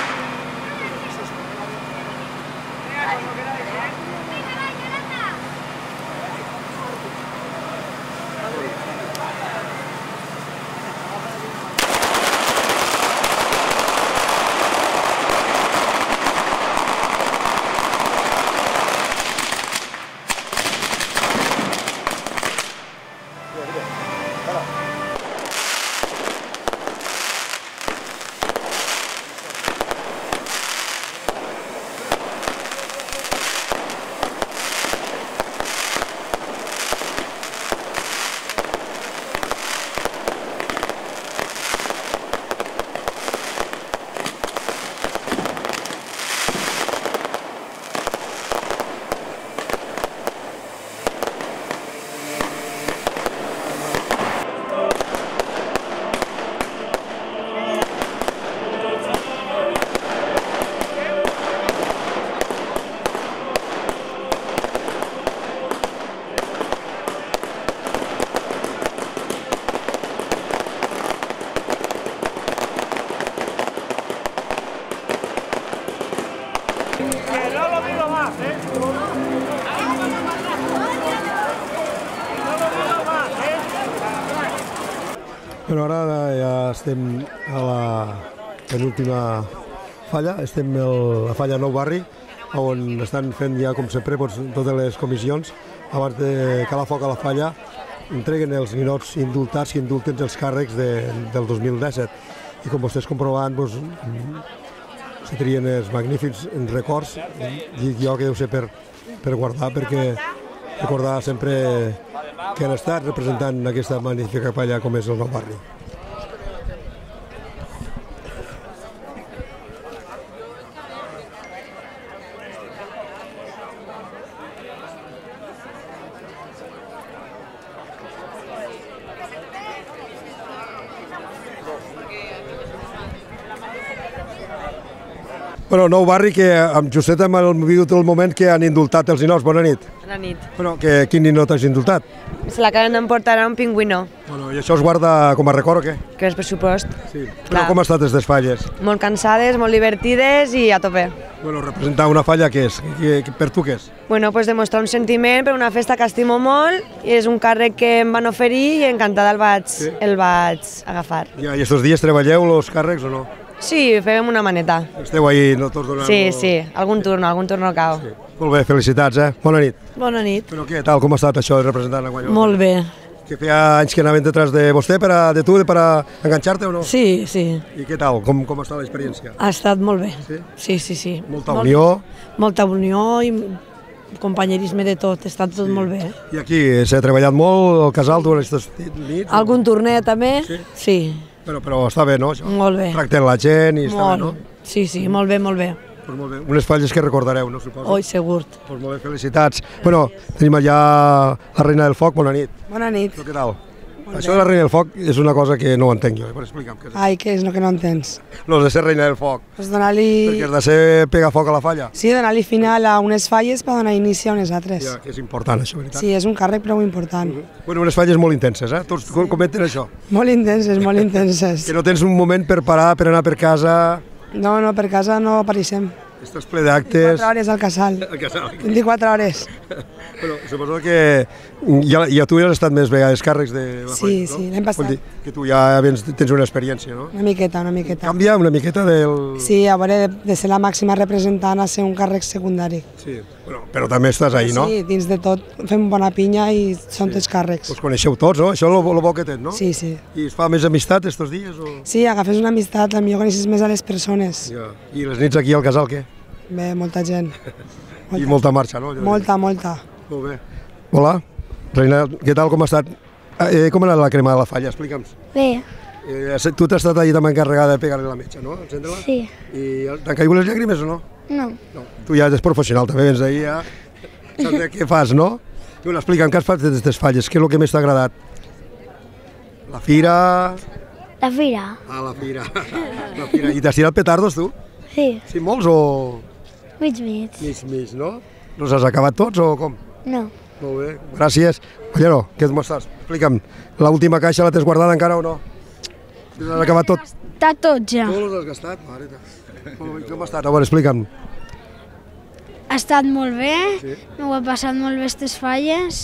Bueno, ara ja estem a la penúltima falla, estem a la falla Nou Barri, on estan fent ja, com sempre, totes les comissions. Abans de calar foc a la falla, entreguen els ninots indultats que indulten els càrrecs de, del dos mil disset. I com vostès comprovaran, doncs, se trien els magnífics records, dic jo que deu ser per, per guardar, perquè recordar sempre que han estat representant aquesta magnífica falla com és el Nou Barri. Bueno, Nou Barri, que amb justet hem vigut el moment que han indultat els ninots. Bona nit. Bona nit. Bueno, que, quin ninot has indultat? Se l'acaben d'emportar un pingüino. Bueno, I això es guarda com a record o què? Que és pressupost. Sí. Però com ha estat aquestes falles? Molt cansades, molt divertides i a tope. Bueno, representar una falla, què és? Que, que, per tu què és? Bueno, pues demostrar un sentiment per una festa que estimo molt i és un càrrec que em van oferir i encantada el vaig, sí. el vaig agafar. Ja, I aquests dies treballeu els càrrecs o no? Sí, fem una maneta. Esteu ahí, no tots donant... Sí, sí, algun turno, algun turno cau. Sí. Molt bé, felicitats, eh? Bona nit. Bona nit. Però què tal, com ha estat això de representar a Guanyol? Molt bé. Que feia anys que anaven detrás de vostè, per a, de tu, per a enganxar-te o no? Sí, sí. I què tal, com, com ha estat l'experiència? Ha estat molt bé. Sí? Sí, sí, sí. Molta unió? Molta unió i companyerisme de tot, ha estat tot sí. molt bé. I aquí s'ha treballat molt el casal durant aquestes nits? Algun torner també? Sí. Sí. Però, però està bé, no? Això? Molt bé. Tracten la gent i molt. està bé, no? Sí, sí, molt bé, molt bé. Pues molt bé. Unes falles que recordareu, no suposo? Oi, segur. Pues molt bé, felicitats. Bueno, tenim allà la Reina del Foc, bona nit. Bona nit. Però què tal? Molt Això bé. De la Reina del Foc és una cosa que no ho entenc jo, eh? Explica'm què és. Ai, què és el que no entens? Los de ser Reina del Foc. Pues donar-li... Perquè has de ser pegar foc a la falla. Sí, donar-li final a unes falles per donar inici a unes altres. Ja, que és important això, veritat? Sí, és un càrrec prou important. Uh -huh. Bueno, unes falles molt intenses, eh? Tots comenten això. Molt intenses, molt intenses. Que no tens un moment per parar, per anar per casa... No, no, per casa no apareixem. Estàs ple d'actes... vint-i-quatre hores al casal. Al casal. vint-i-quatre hores. Bueno, suposo que ja, ja tu ja has estat més vegades càrrecs de la sí, falla, no? Sí, l'hem passat. Vol dir que tu ja tens una experiència, no? Una miqueta, una miqueta. Canvia una miqueta del... Sí, a veure, de ser la màxima representant a ser un càrrec secundari. Sí. Bueno, però també estàs ahí, no? Sí, dins de tot fem bona pinya i són tots càrrecs. Us coneixeu tots, no? Això és el bo que tens, no? Sí, sí. I es fa més amistat estos dies? O... Sí, agafes una amistat, potser coneixes més a les persones. Ja. I les nits aquí al casal, què? Bé, molta gent. Molta. I molta marxa, no? Molta, molta. Molt bé. Hola, Reina, què tal, com ha estat? Eh, com era la crema de la falla? Explica'ns. Bé. Eh, tu t'has estat allà també encarregada de pegar-li la metxa, no? Encendre-la? Sí. I t'han caigut les llàgrimes o no? No. No. Tu ja ets professional, també vens d'ahir, ja saps de què fas, no? I bueno, explica'm, què has fet d'aquestes falles? Què és el que més t'ha agradat? La fira... La fira. Ah, la fira. La fira. I t'has tirat petardos, tu? Sí. Sí, molts o...? Mig, mig. Mig, mig, no? Els has acabat tots o com? No. Molt bé, gràcies. Ollero, què com estàs? Explica'm, l'última caixa la tens guardada encara o no? L'has acabat tot? Està tot ja. Tu l'has gastat? Mare teva. Com ha estat? A veure, explica'm. Ha estat molt bé, Sí. m'ho he passat molt bé aquestes falles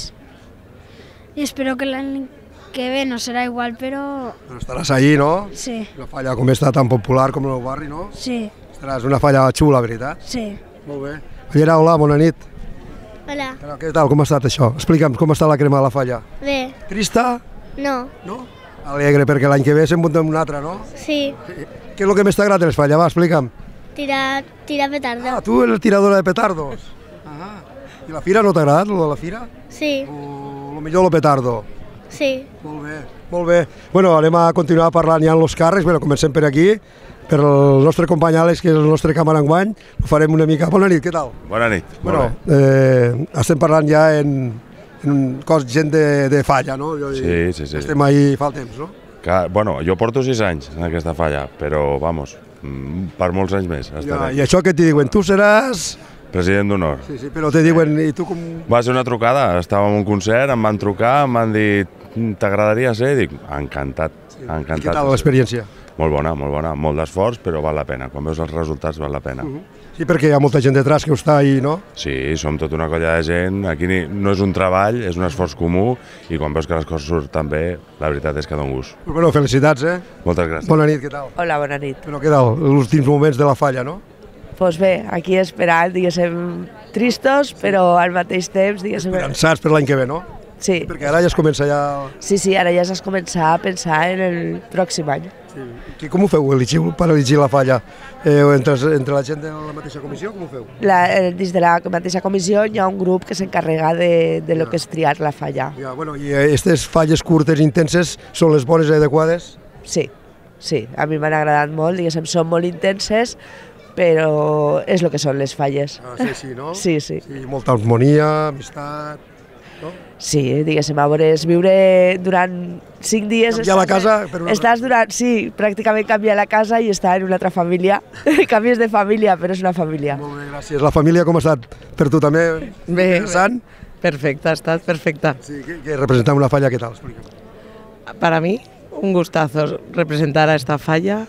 i espero que l'any que ve no serà igual, però... Però estaràs ahí, no? Sí. Una falla com està tan popular com el meu barri, no? Sí. Estaràs una falla xula, veritat? Sí. Molt bé. Ollera, hola, bona nit. Hola. Què tal, com ha estat això? Explica'm com està la crema de la falla. Bé. Trista? No. No? Alegre, perquè l'any que ve se'n munta una altra, no? Sí. Què és el que més t'agrada de les falles? Va, explica'm. Tirar, tirar petardo. Ah, tu eres tiradora de petardos. Ah. I la fira no t'ha agradat, lo de la fira? Sí. O lo millor lo petardo? Sí. Molt bé, molt bé. Bueno, anem a continuar parlant ja en els càrrecs. Bueno, comencem per aquí, per el nostre company Àlex, que és el nostre càmera enguany. Ho farem una mica. Bona nit, què tal? Bona nit. Bueno, eh, estem parlant ja en, en un cos gent de, de falla, no? Jo, Sí, sí, sí. Estem ahí fa el temps, no? Que, bueno, jo porto sis anys en aquesta falla, però, vamos, mm, per molts anys més. Ja, estaré. I això què t'hi diuen? Tu seràs... President d'honor. Sí, sí, però te diuen, i tu com... Va ser una trucada, estava en un concert, em van trucar, em van dir, t'agradaria ser? Dic, encantat, encantat. I què tal l'experiència? Molt bona, molt bona, molt d'esforç, però val la pena. Quan veus els resultats val la pena. Sí, perquè hi ha molta gent detrás que ho està ahí, no? Sí, som tota una colla de gent, aquí ni, no és un treball, és un esforç comú, i quan veus que les coses surten bé, la veritat és que dona gust. Bueno, felicitats, eh? Moltes gràcies. Bona nit, què tal? Hola, bona nit. Bueno, què tal? Els últims moments de la falla, no? Doncs bé, aquí esperant, diguéssim, tristos, però al mateix temps, diguéssim... Esperançats per l'any que ve, no? Sí. Perquè ara ja es comença ja... Sí, sí, ara ja has començar a pensar en el pròxim any. Sí. I com ho feu, elegiu per elegir la falla? Eh, entre, entre la gent de la mateixa comissió, com ho feu? La, eh, dins de la mateixa comissió hi ha un grup que s'encarrega de, de lo que és triar la falla. Ja, bueno, i aquestes falles curtes, intenses, són les bones i adequades? Sí, sí, a mi m'han agradat molt, diguéssim, són molt intenses, però és el que són les falles. Ah, sí, sí, no? Sí, sí. Sí, molta harmonia, amistat... No? Sí, diguéssim, a veure, és viure durant cinc dies... Canviar la casa per una Estàs durant, sí, pràcticament canviar la casa i estar en una altra família. Canvies de família, però és una família. Molt bé, gràcies. La família com ha estat per tu també? Bé, Interessant? perfecta, ha estat perfecta. Sí, que, que representar una falla, ¿qué tal? Explícame. Para mí, un gustazo representar a esta falla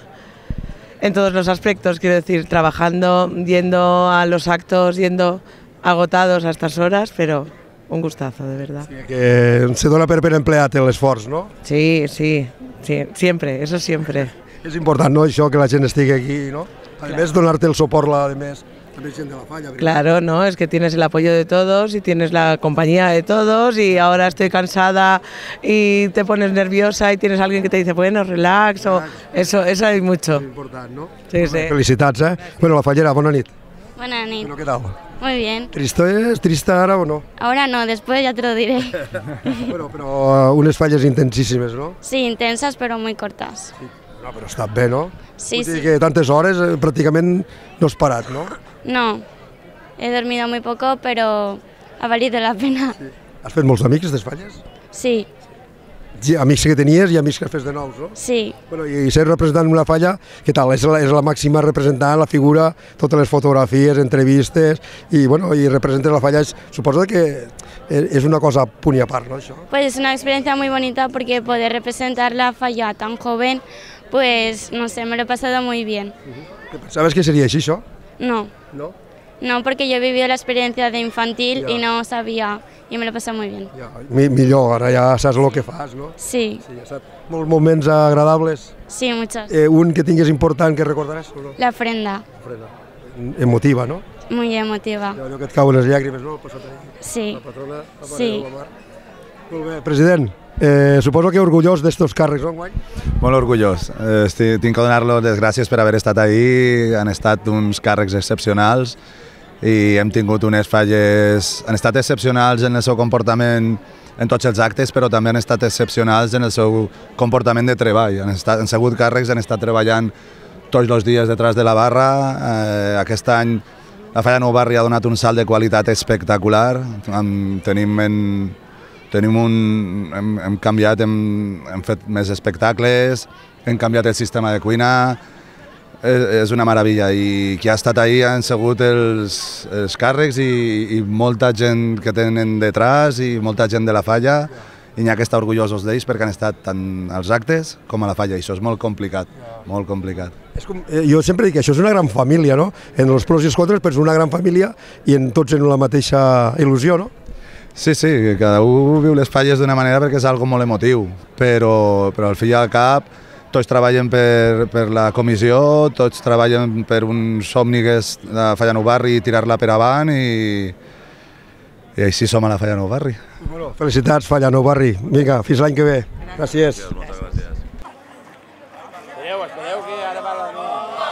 en todos los aspectos, quiero decir, trabajando, yendo a los actos, yendo agotados a estas horas, pero un gustazo, de verdad. Sí, que se dona per per empleat l'esforç, no? Sí, sí, sí, siempre, eso siempre. És important, no?, això, que la gent estigui aquí, no? A més, donar-te el suport, a més, també gent de la falla. Claro, ¿no? Es que tienes el apoyo de todos y tienes la compañía de todos y ahora estoy cansada y te pones nerviosa y tienes a alguien que te dice, bueno, relax, o eso, eso hay mucho. És important, no? Sí, sí. Felicitats, eh? Bueno, la fallera, bona nit. Buenas nit. Bueno, ¿qué tal? Muy bien. ¿Trista es? ¿Trista ahora o no? Ahora no, después ya te lo diré. Bueno, però uh, unes falles intensíssimes, no? Sí, intensas pero muy cortas. Sí. No, però està bé, no? Sí, Vull dir sí. que tantes hores eh, pràcticament no has parat, no? No, he dormido muy poco, pero ha valido la pena. Sí. Has fet molts amics, aquestes falles? Sí, Sí, amics que tenies i amics que has fet de nous, no? sí. Bueno, i ser representant d'una falla, què tal? És la, és la màxima representant, la figura, totes les fotografies, entrevistes, i, bueno, i representes la falla. És, suposo que és una cosa punt i a part, no, això? Pues es una experiencia muy bonita porque poder representar la falla tan joven, pues no sé, me lo he pasado muy bien. ¿Sabes que seria així, això? No. No? No, porque yo he vivido la experiencia de infantil Ya. y no sabía, y me lo he pasado muy bien. Mi, millor, ara ja saps el que fas, no? Sí, Sí, ja saps. Molts moments agradables. sí, muchas. Eh, un que tingués important que recordaràs o no? La ofrenda. Emotiva, no? muy emotiva. Allò que et cauen les llàgrimes, no? Sí. La patrona, la mare Sí. de la mar. Molt bé, president, eh, suposo que orgullós d'estos càrrecs, no, enguany? Molt orgullós. Eh, estic, tinc que donar-los les gràcies per haver estat ahí. Han estat uns càrrecs excepcionals i hem tingut unes falles... Han estat excepcionals en el seu comportament en tots els actes, però també han estat excepcionals en el seu comportament de treball. Han, estat, han sigut càrrecs, han estat treballant tots els dies detrás de la barra. Eh, aquest any la Falla Nou Barri ha donat un salt de qualitat espectacular. Am, tenim en, tenim un, hem, hem canviat, hem, hem fet més espectacles, hem canviat el sistema de cuina. És, és una meravella i qui ha estat ahí han sigut els, els càrrecs i, i molta gent que tenen detrás i molta gent de la Falla i n'hi ha que estar orgullosos d'ells perquè han estat tant als actes com a la Falla i això és molt complicat, molt complicat. És com, eh, jo sempre dic que això és una gran família, no? En els pros i els contres, però és una gran família i en tots en la mateixa il·lusió, no? Sí, sí, cada un viu les falles d'una manera perquè és algo molt emotiu, però, però al fi i al cap tots treballen per, per la comissió, tots treballen per un somni que és la Falla Nou Barri i tirar-la per avant i, i així som a la Falla Nou Barri. Bueno, felicitats, Falla Nou Barri. Vinga, fins l'any que ve. Gràcies. Moltes gràcies. Espereu, espereu que ara va la nit.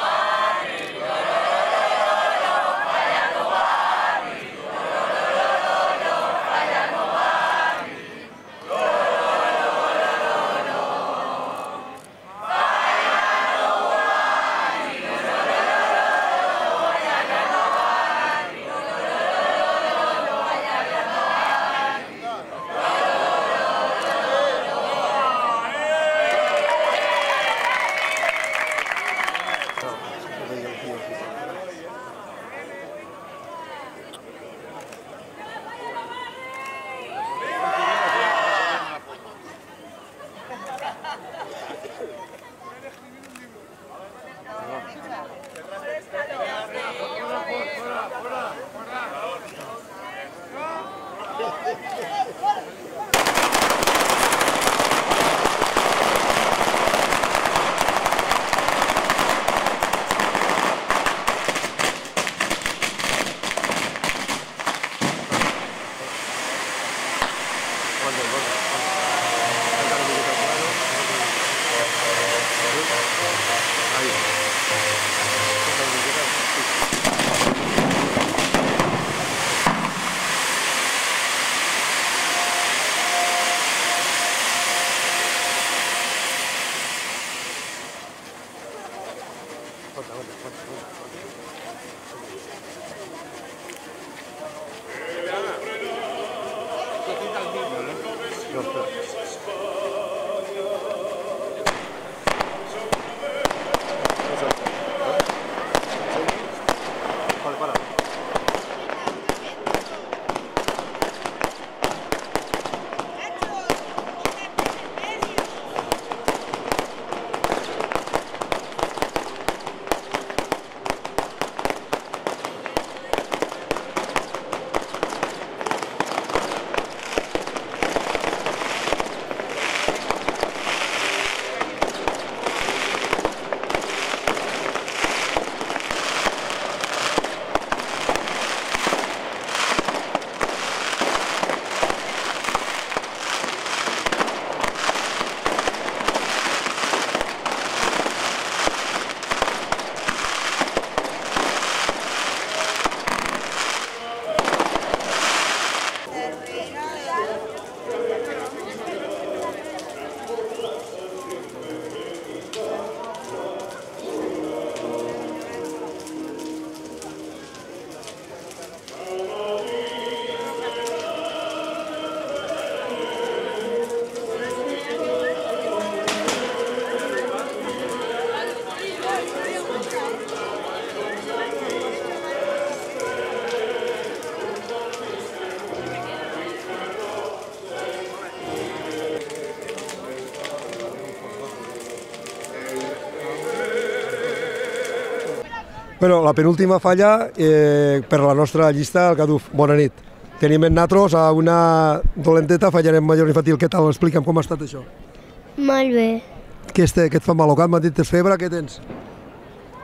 Bueno, la penúltima falla eh, per la nostra llista, el Caduf. Bona nit. Tenim en natros a una dolenteta, fallarem major infantil. Què tal? Explica'm com ha estat això. Molt bé. Què, este, què et fa mal al cap? M'han dit tens febre, què tens?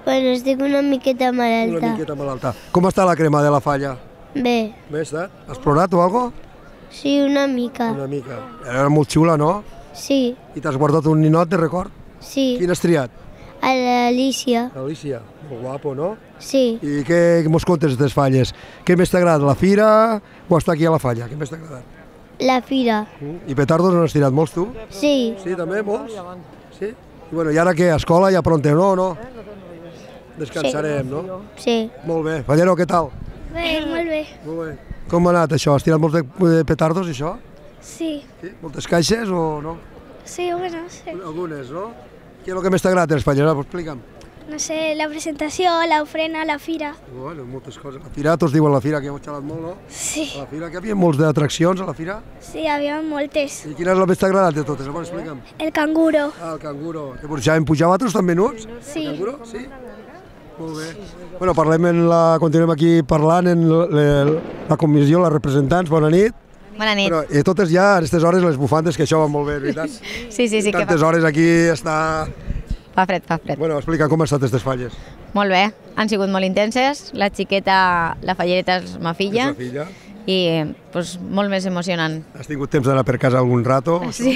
Bueno, estic una miqueta malalta. Una miqueta malalta. Com està la crema de la falla? Bé. Bé està? Has plorat o alguna cosa? Sí, una mica. Una mica. Era molt xula, no? Sí. I t'has guardat un ninot de record? Sí. Quin has triat? A l'Alicia. L'Alicia. Molt guapo, no? Sí. I què mos contes de les falles? Què més t'agrada, la fira o estar aquí a la falla? Què més t'ha agradat? La fira. I petardos n'has tirat molts, tu? Sí. Sí, també, molts? Sí? I, bueno, i ara què? A escola ja pronte, no? no? Descansarem, no? Sí. Molt bé. Fallero, què tal? Bé, molt bé. Molt bé. Com ha anat això? Has tirat molts de, de petardos i això? Sí. Sí? Moltes caixes o no? Sí, bueno, sí. Algunes, no? Què és el que més t'agrada dels fallers? Pues explica'm. No sé, la presentació, l'ofrena, la fira. Bueno, moltes coses. La fira, tots diuen la fira, que heu xalat molt, no? Sí. A la fira, que hi havia molts d'atraccions a la fira? Sí, hi havia moltes. I quina és la més t'ha agradat de totes? Bueno, explica'm. El canguro. Ah, el canguro. Que pujàvem, pujava altres també menuts? Sí. El canguro? Sí? Molt bé. Bueno, parlem en la... continuem aquí parlant en la, la comissió, les representants. Bona nit. Bona nit. Però, i totes ja, a aquestes hores, les bufandes, que això va molt bé, veritat? Sí, sí, sí. Tantes hores aquí està... Fa fred, fa fred. Bueno, explica com han estat aquestes falles. Molt bé, han sigut molt intenses. La xiqueta, la fallereta és ma filla. És la filla. I pues, molt més emocionant. Has tingut temps d'anar per casa algun rato? Sí.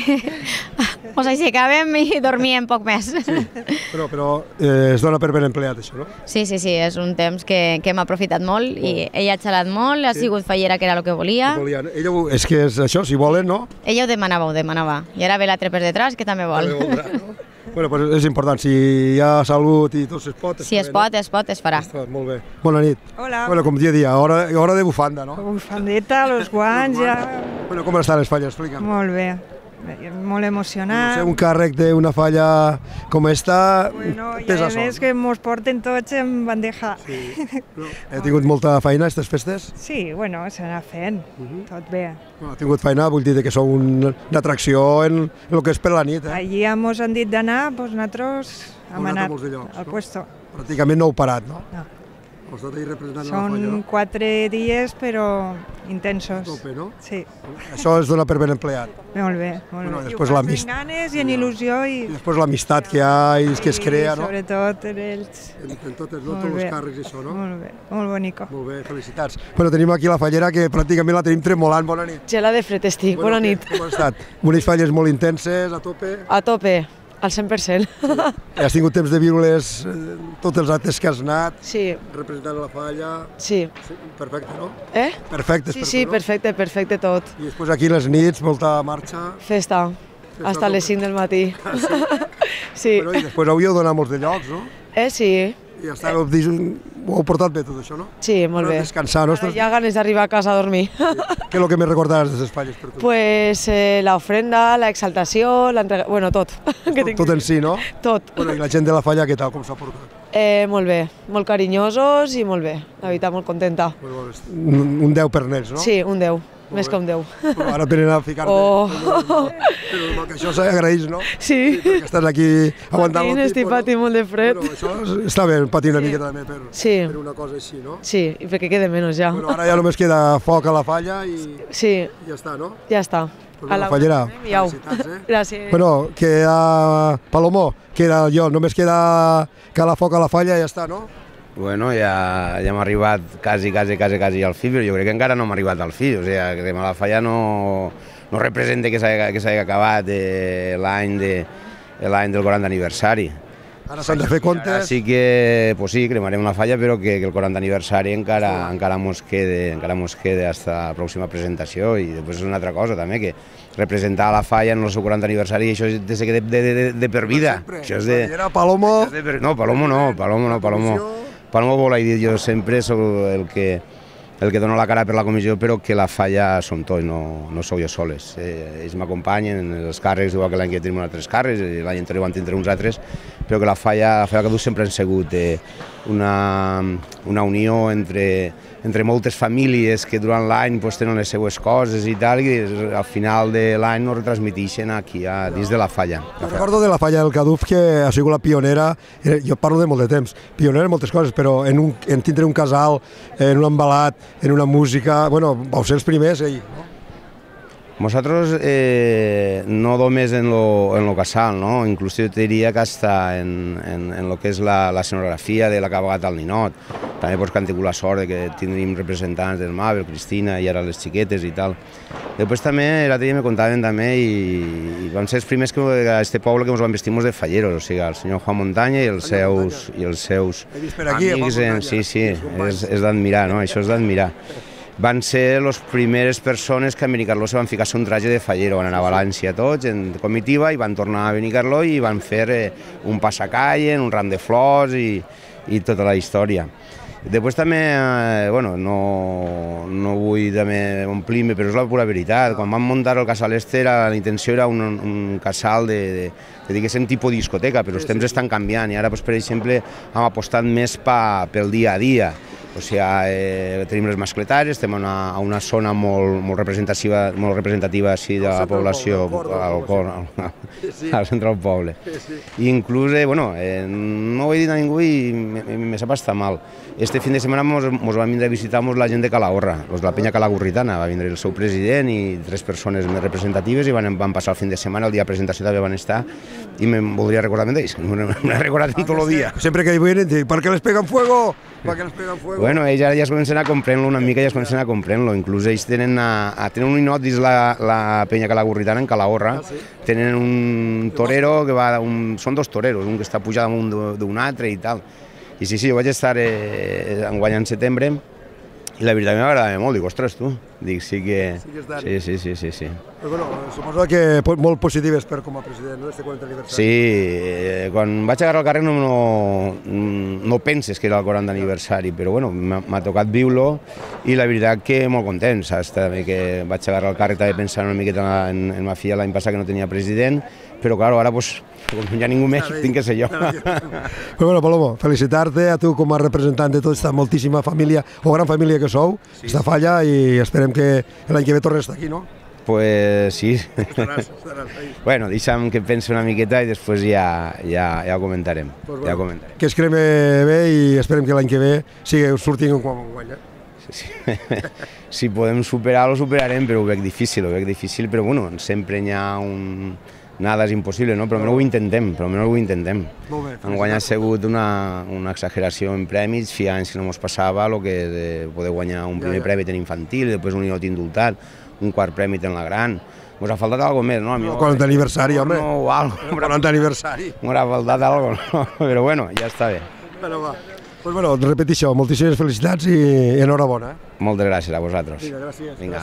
Us aixecàvem i dormíem poc més. Sí. Però, però eh, es dona per ben empleat, això, no? Sí, sí, sí, és un temps que, que hem aprofitat molt i ella ha xalat molt, ha Sí. sigut fallera, que era el que volia. Volien. Ella, ho- és que és això, si volen, no? Ella ho demanava, ho demanava. I ara ve l'altre per detrás, que també vol. També voldrà, no? Bueno, pues és important, si hi ha salut i tot es pot... Si es pot, es pot, es farà. Està molt bé. Bona nit. Hola. Bueno, com dia a dia, hora, hora de bufanda, no? Bufandeta, los guants, ja... Bueno, com estan les falles? Explica'm. Molt bé. Molt No emocionat. sé, un càrrec d'una falla com esta Bueno, i pesa a sol. més que mos porten tots en bandeja. Sí, He tingut molta feina aquestes festes? sí bueno, s'anà fent, tot bé. Bueno, he tingut feina, vull dir que sou un- una atracció en el que és per la nit, eh? Allí ja mos han dit d'anar, doncs nosaltres hem Heu anat a anat molts de llocs, al no? puesto. Pràcticament no heu parat, no? No. Heu estat ahí representant la falla, Són no? quatre dies, però intensos. Tope, no? Sí. Això es dona per ben empleat. Molt bé, molt Bueno, bé. després I ho la fas mist- amb ganes i en il·lusió i... I després l'amistat que hi ha i que es crea, no? Sobretot en ells. En, en totes, no? Molt Tots els bé. càrrecs i això, no? Molt bé, molt bonico. Molt bé, felicitats. Bueno, tenim aquí la fallera que pràcticament la tenim tremolant. Bona nit. Gela de fred estic, Bueno, bona què- nit. Com ha estat? Unes falles molt intenses, a tope. A tope, al cent per cent. I has tingut temps de viure-les, eh, tots els actes que has anat, Sí. representant la falla... Sí. Sí, perfecte, no? Eh? Perfecte, Sí, espero sí, que no? perfecte, perfecte tot. I després aquí les nits, molta marxa... Festa, hasta les cinc del matí. Ah, sí? Sí. Però i després hauríeu d'anar a molts de llocs, no? Eh, sí. I ja està, ho heu portat bé tot això, no? Sí, molt Però bé. descansar, no? Ara ja ganes d'arribar a casa a dormir. Què és el que més recordaràs de les falles per tu? Pues eh, la ofrenda, la exaltació, la entrega... Bueno, tot. Que tinc- Tot en si, no? Tot. Bueno, I la gent de la falla, què tal, com s'ha portat? Eh, molt bé, molt carinyosos i molt bé. La veritat, molt contenta. Un un deu per nens, no? Sí, un deu. Més bé. que un deu. Però ara et venen a ficar-te. Oh. Però que això s'agraeix, no? Sí. Perquè estàs aquí aguantant Patint, el estic tipus, no? patint molt de fred. Però això és- està bé, patir una miqueta també per, Sí. per una cosa així, no? Sí, i perquè quede menys ja. Bueno, ara ja només queda foc a la falla i Sí, ja està, no? ja està. Pues bueno, fallera. Iau. Felicitats, eh? Gràcies. Bueno, queda Palomó, queda jo, només queda que la foc a la falla i ja està, no? Bueno, ja, ja hem arribat quasi, quasi, quasi, quasi al fi, però jo crec que encara no hem arribat al fi. O sigui, que demà la falla no, no representa que s'hagi que s'hagi acabat eh, l'any de, l'any del quaranta aniversari. Ara s'han de fer comptes. Ara sí que, pues sí, cremarem la falla, però que, que el quaranta aniversari encara, encara mos quede, encara mos quede hasta la pròxima presentació. I després és una altra cosa també, que representar la falla en el seu quaranta aniversari, això és de, de, de, de, de per vida. Això és de, Era Palomo... és de per, no, Palomo no, Palomo no, Palomo... Palomo vol dir, jo sempre soc el que, el que dona la cara per la comissió, però que la falla som tots, no, no sou jo soles. Eh, ells m'acompanyen, els càrrecs, igual que l'any que tenim altres càrrecs, l'any anterior van tindre uns altres, però que la falla, la falla Cadús sempre han sigut eh, una, una unió entre, entre moltes famílies que durant l'any pues, tenen les seues coses i tal, i al final de l'any no retransmiteixen aquí, a, dins de la falla. Jo recordo de la falla del Caduf que ha sigut la pionera, eh, jo parlo de molt de temps, pionera en moltes coses, però en, un, en tindre un casal, en un embalat, en una música, bueno, vau ser els primers, ell, no? Nosaltres eh, no només en lo, en lo casal, no? Inclús jo te diria que hasta en, en, en lo que és la, la escenografia de la cabalgata al ninot. També pues, que han tingut la sort de que tindríem representants del Mabel, Cristina i ara les xiquetes i tal. Després també, l'altre dia me contaven també i, i vam ser els primers que a este poble que ens vam vestir de falleros, o sigui, el senyor Juan Montaña i els seus, i els seus amics. En, sí, sí, és, és d'admirar, no? Això és d'admirar. Van ser les primeres persones que a Benicarló se van ficar-se un traje de fallero, van anar a València tots en comitiva i van tornar a Benicarló i van fer eh, un passacalle, un ram de flors i, i tota la història. Després també, eh, bueno, no, no vull també omplir-me, però és la pura veritat. Quan vam muntar el casal este, la intenció era un, un casal de, de, de diguéssim, tipus discoteca, però els temps estan canviant i ara, per exemple, hem apostat més pa, pel dia a dia. O sigui, eh, tenim les mascletàries, estem a una, a una zona molt, molt representativa, molt representativa així, de la població, al, al, al centre del poble. I inclús, eh, bueno, eh, no ho he dit a ningú i me sap estar mal. Este fin de setmana mos, mos van vindre a visitar la gent de Calahorra, los de la penya calagurritana, va vindre el seu president i tres persones més representatives i van, van passar el fin de setmana, el dia de presentació també van estar i me voldria recordar d'ells, que no m'he recordat en tot el dia. Sempre que hi vienen, ¿por qué les pegan fuego? ¿Por qué les pegan fuego? Bueno, ells ara ja es comencen a comprendre-lo una mica, ja es comencen a comprendre-lo. Inclús ells tenen, a, a, tenen un ninot dins la, la penya calagurritana en Calahorra. Ah, sí? Tenen un torero que va... Un, són dos toreros, un que està pujat damunt d'un altre i tal. I sí, sí, jo vaig estar eh, enguany en setembre i la veritat m'agradava molt. Dic, ostres, tu. Dic, sí que... Sí, sí, sí, sí, sí. Però bueno, suposo que molt positives per com a president, no?, este quaranta aniversari. Sí, quan vaig agarrar el càrrec no, no, no penses que era el quaranta aniversari, però bueno, m'ha tocat viure-lo i la veritat que molt content, saps? També que vaig agarrar el càrrec també pensant una miqueta en, en ma filla l'any passat que no tenia president, però clar, ara pues, com no hi ha ningú més, tinc que ser jo. Però bueno, Palomo, felicitar-te a tu com a representant de tota aquesta moltíssima família, o gran família que sou, esta falla, i esperem que l'any que ve tornes a estar aquí, no? Pues sí. Estaràs, estaràs ahí. Bueno, deixa'm que pensi una miqueta i després ja, ja, ja ho comentarem. Pues bueno, ja comentarem. Que es creme bé i esperem que l'any que ve sigui, surtin quan guanya. Sí, sí. Si podem superar-lo, superarem, però ho veig difícil, ho veig difícil, però bueno, sempre hi ha un... Nada és impossible, no? Però almenys ho intentem, però almenys ho intentem. Enguany ha sigut una, una exageració en premis, fi anys que no ens passava el que de poder guanyar un primer premi en infantil, després un ninot indultat, un quart premi en la gran. Ens ha faltat alguna més, no? El quaranta aniversari, home. No, o algo. El quaranta aniversari. Ens ha faltat alguna cosa, no? Però bueno, ja està bé. Bueno, va. Pues bueno, repetició, moltíssimes felicitats i enhorabona. Moltes gràcies a vosaltres. Vinga, gràcies. Vinga.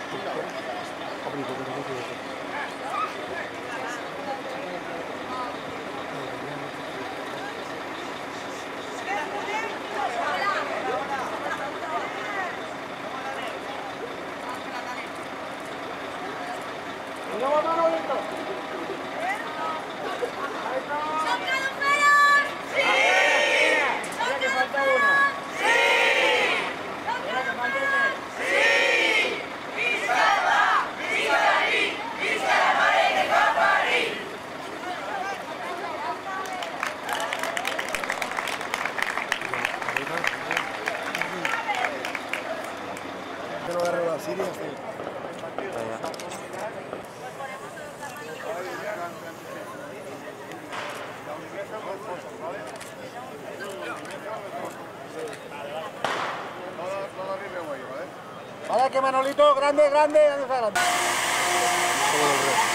Vale, que Manolito, grande, grande, grande.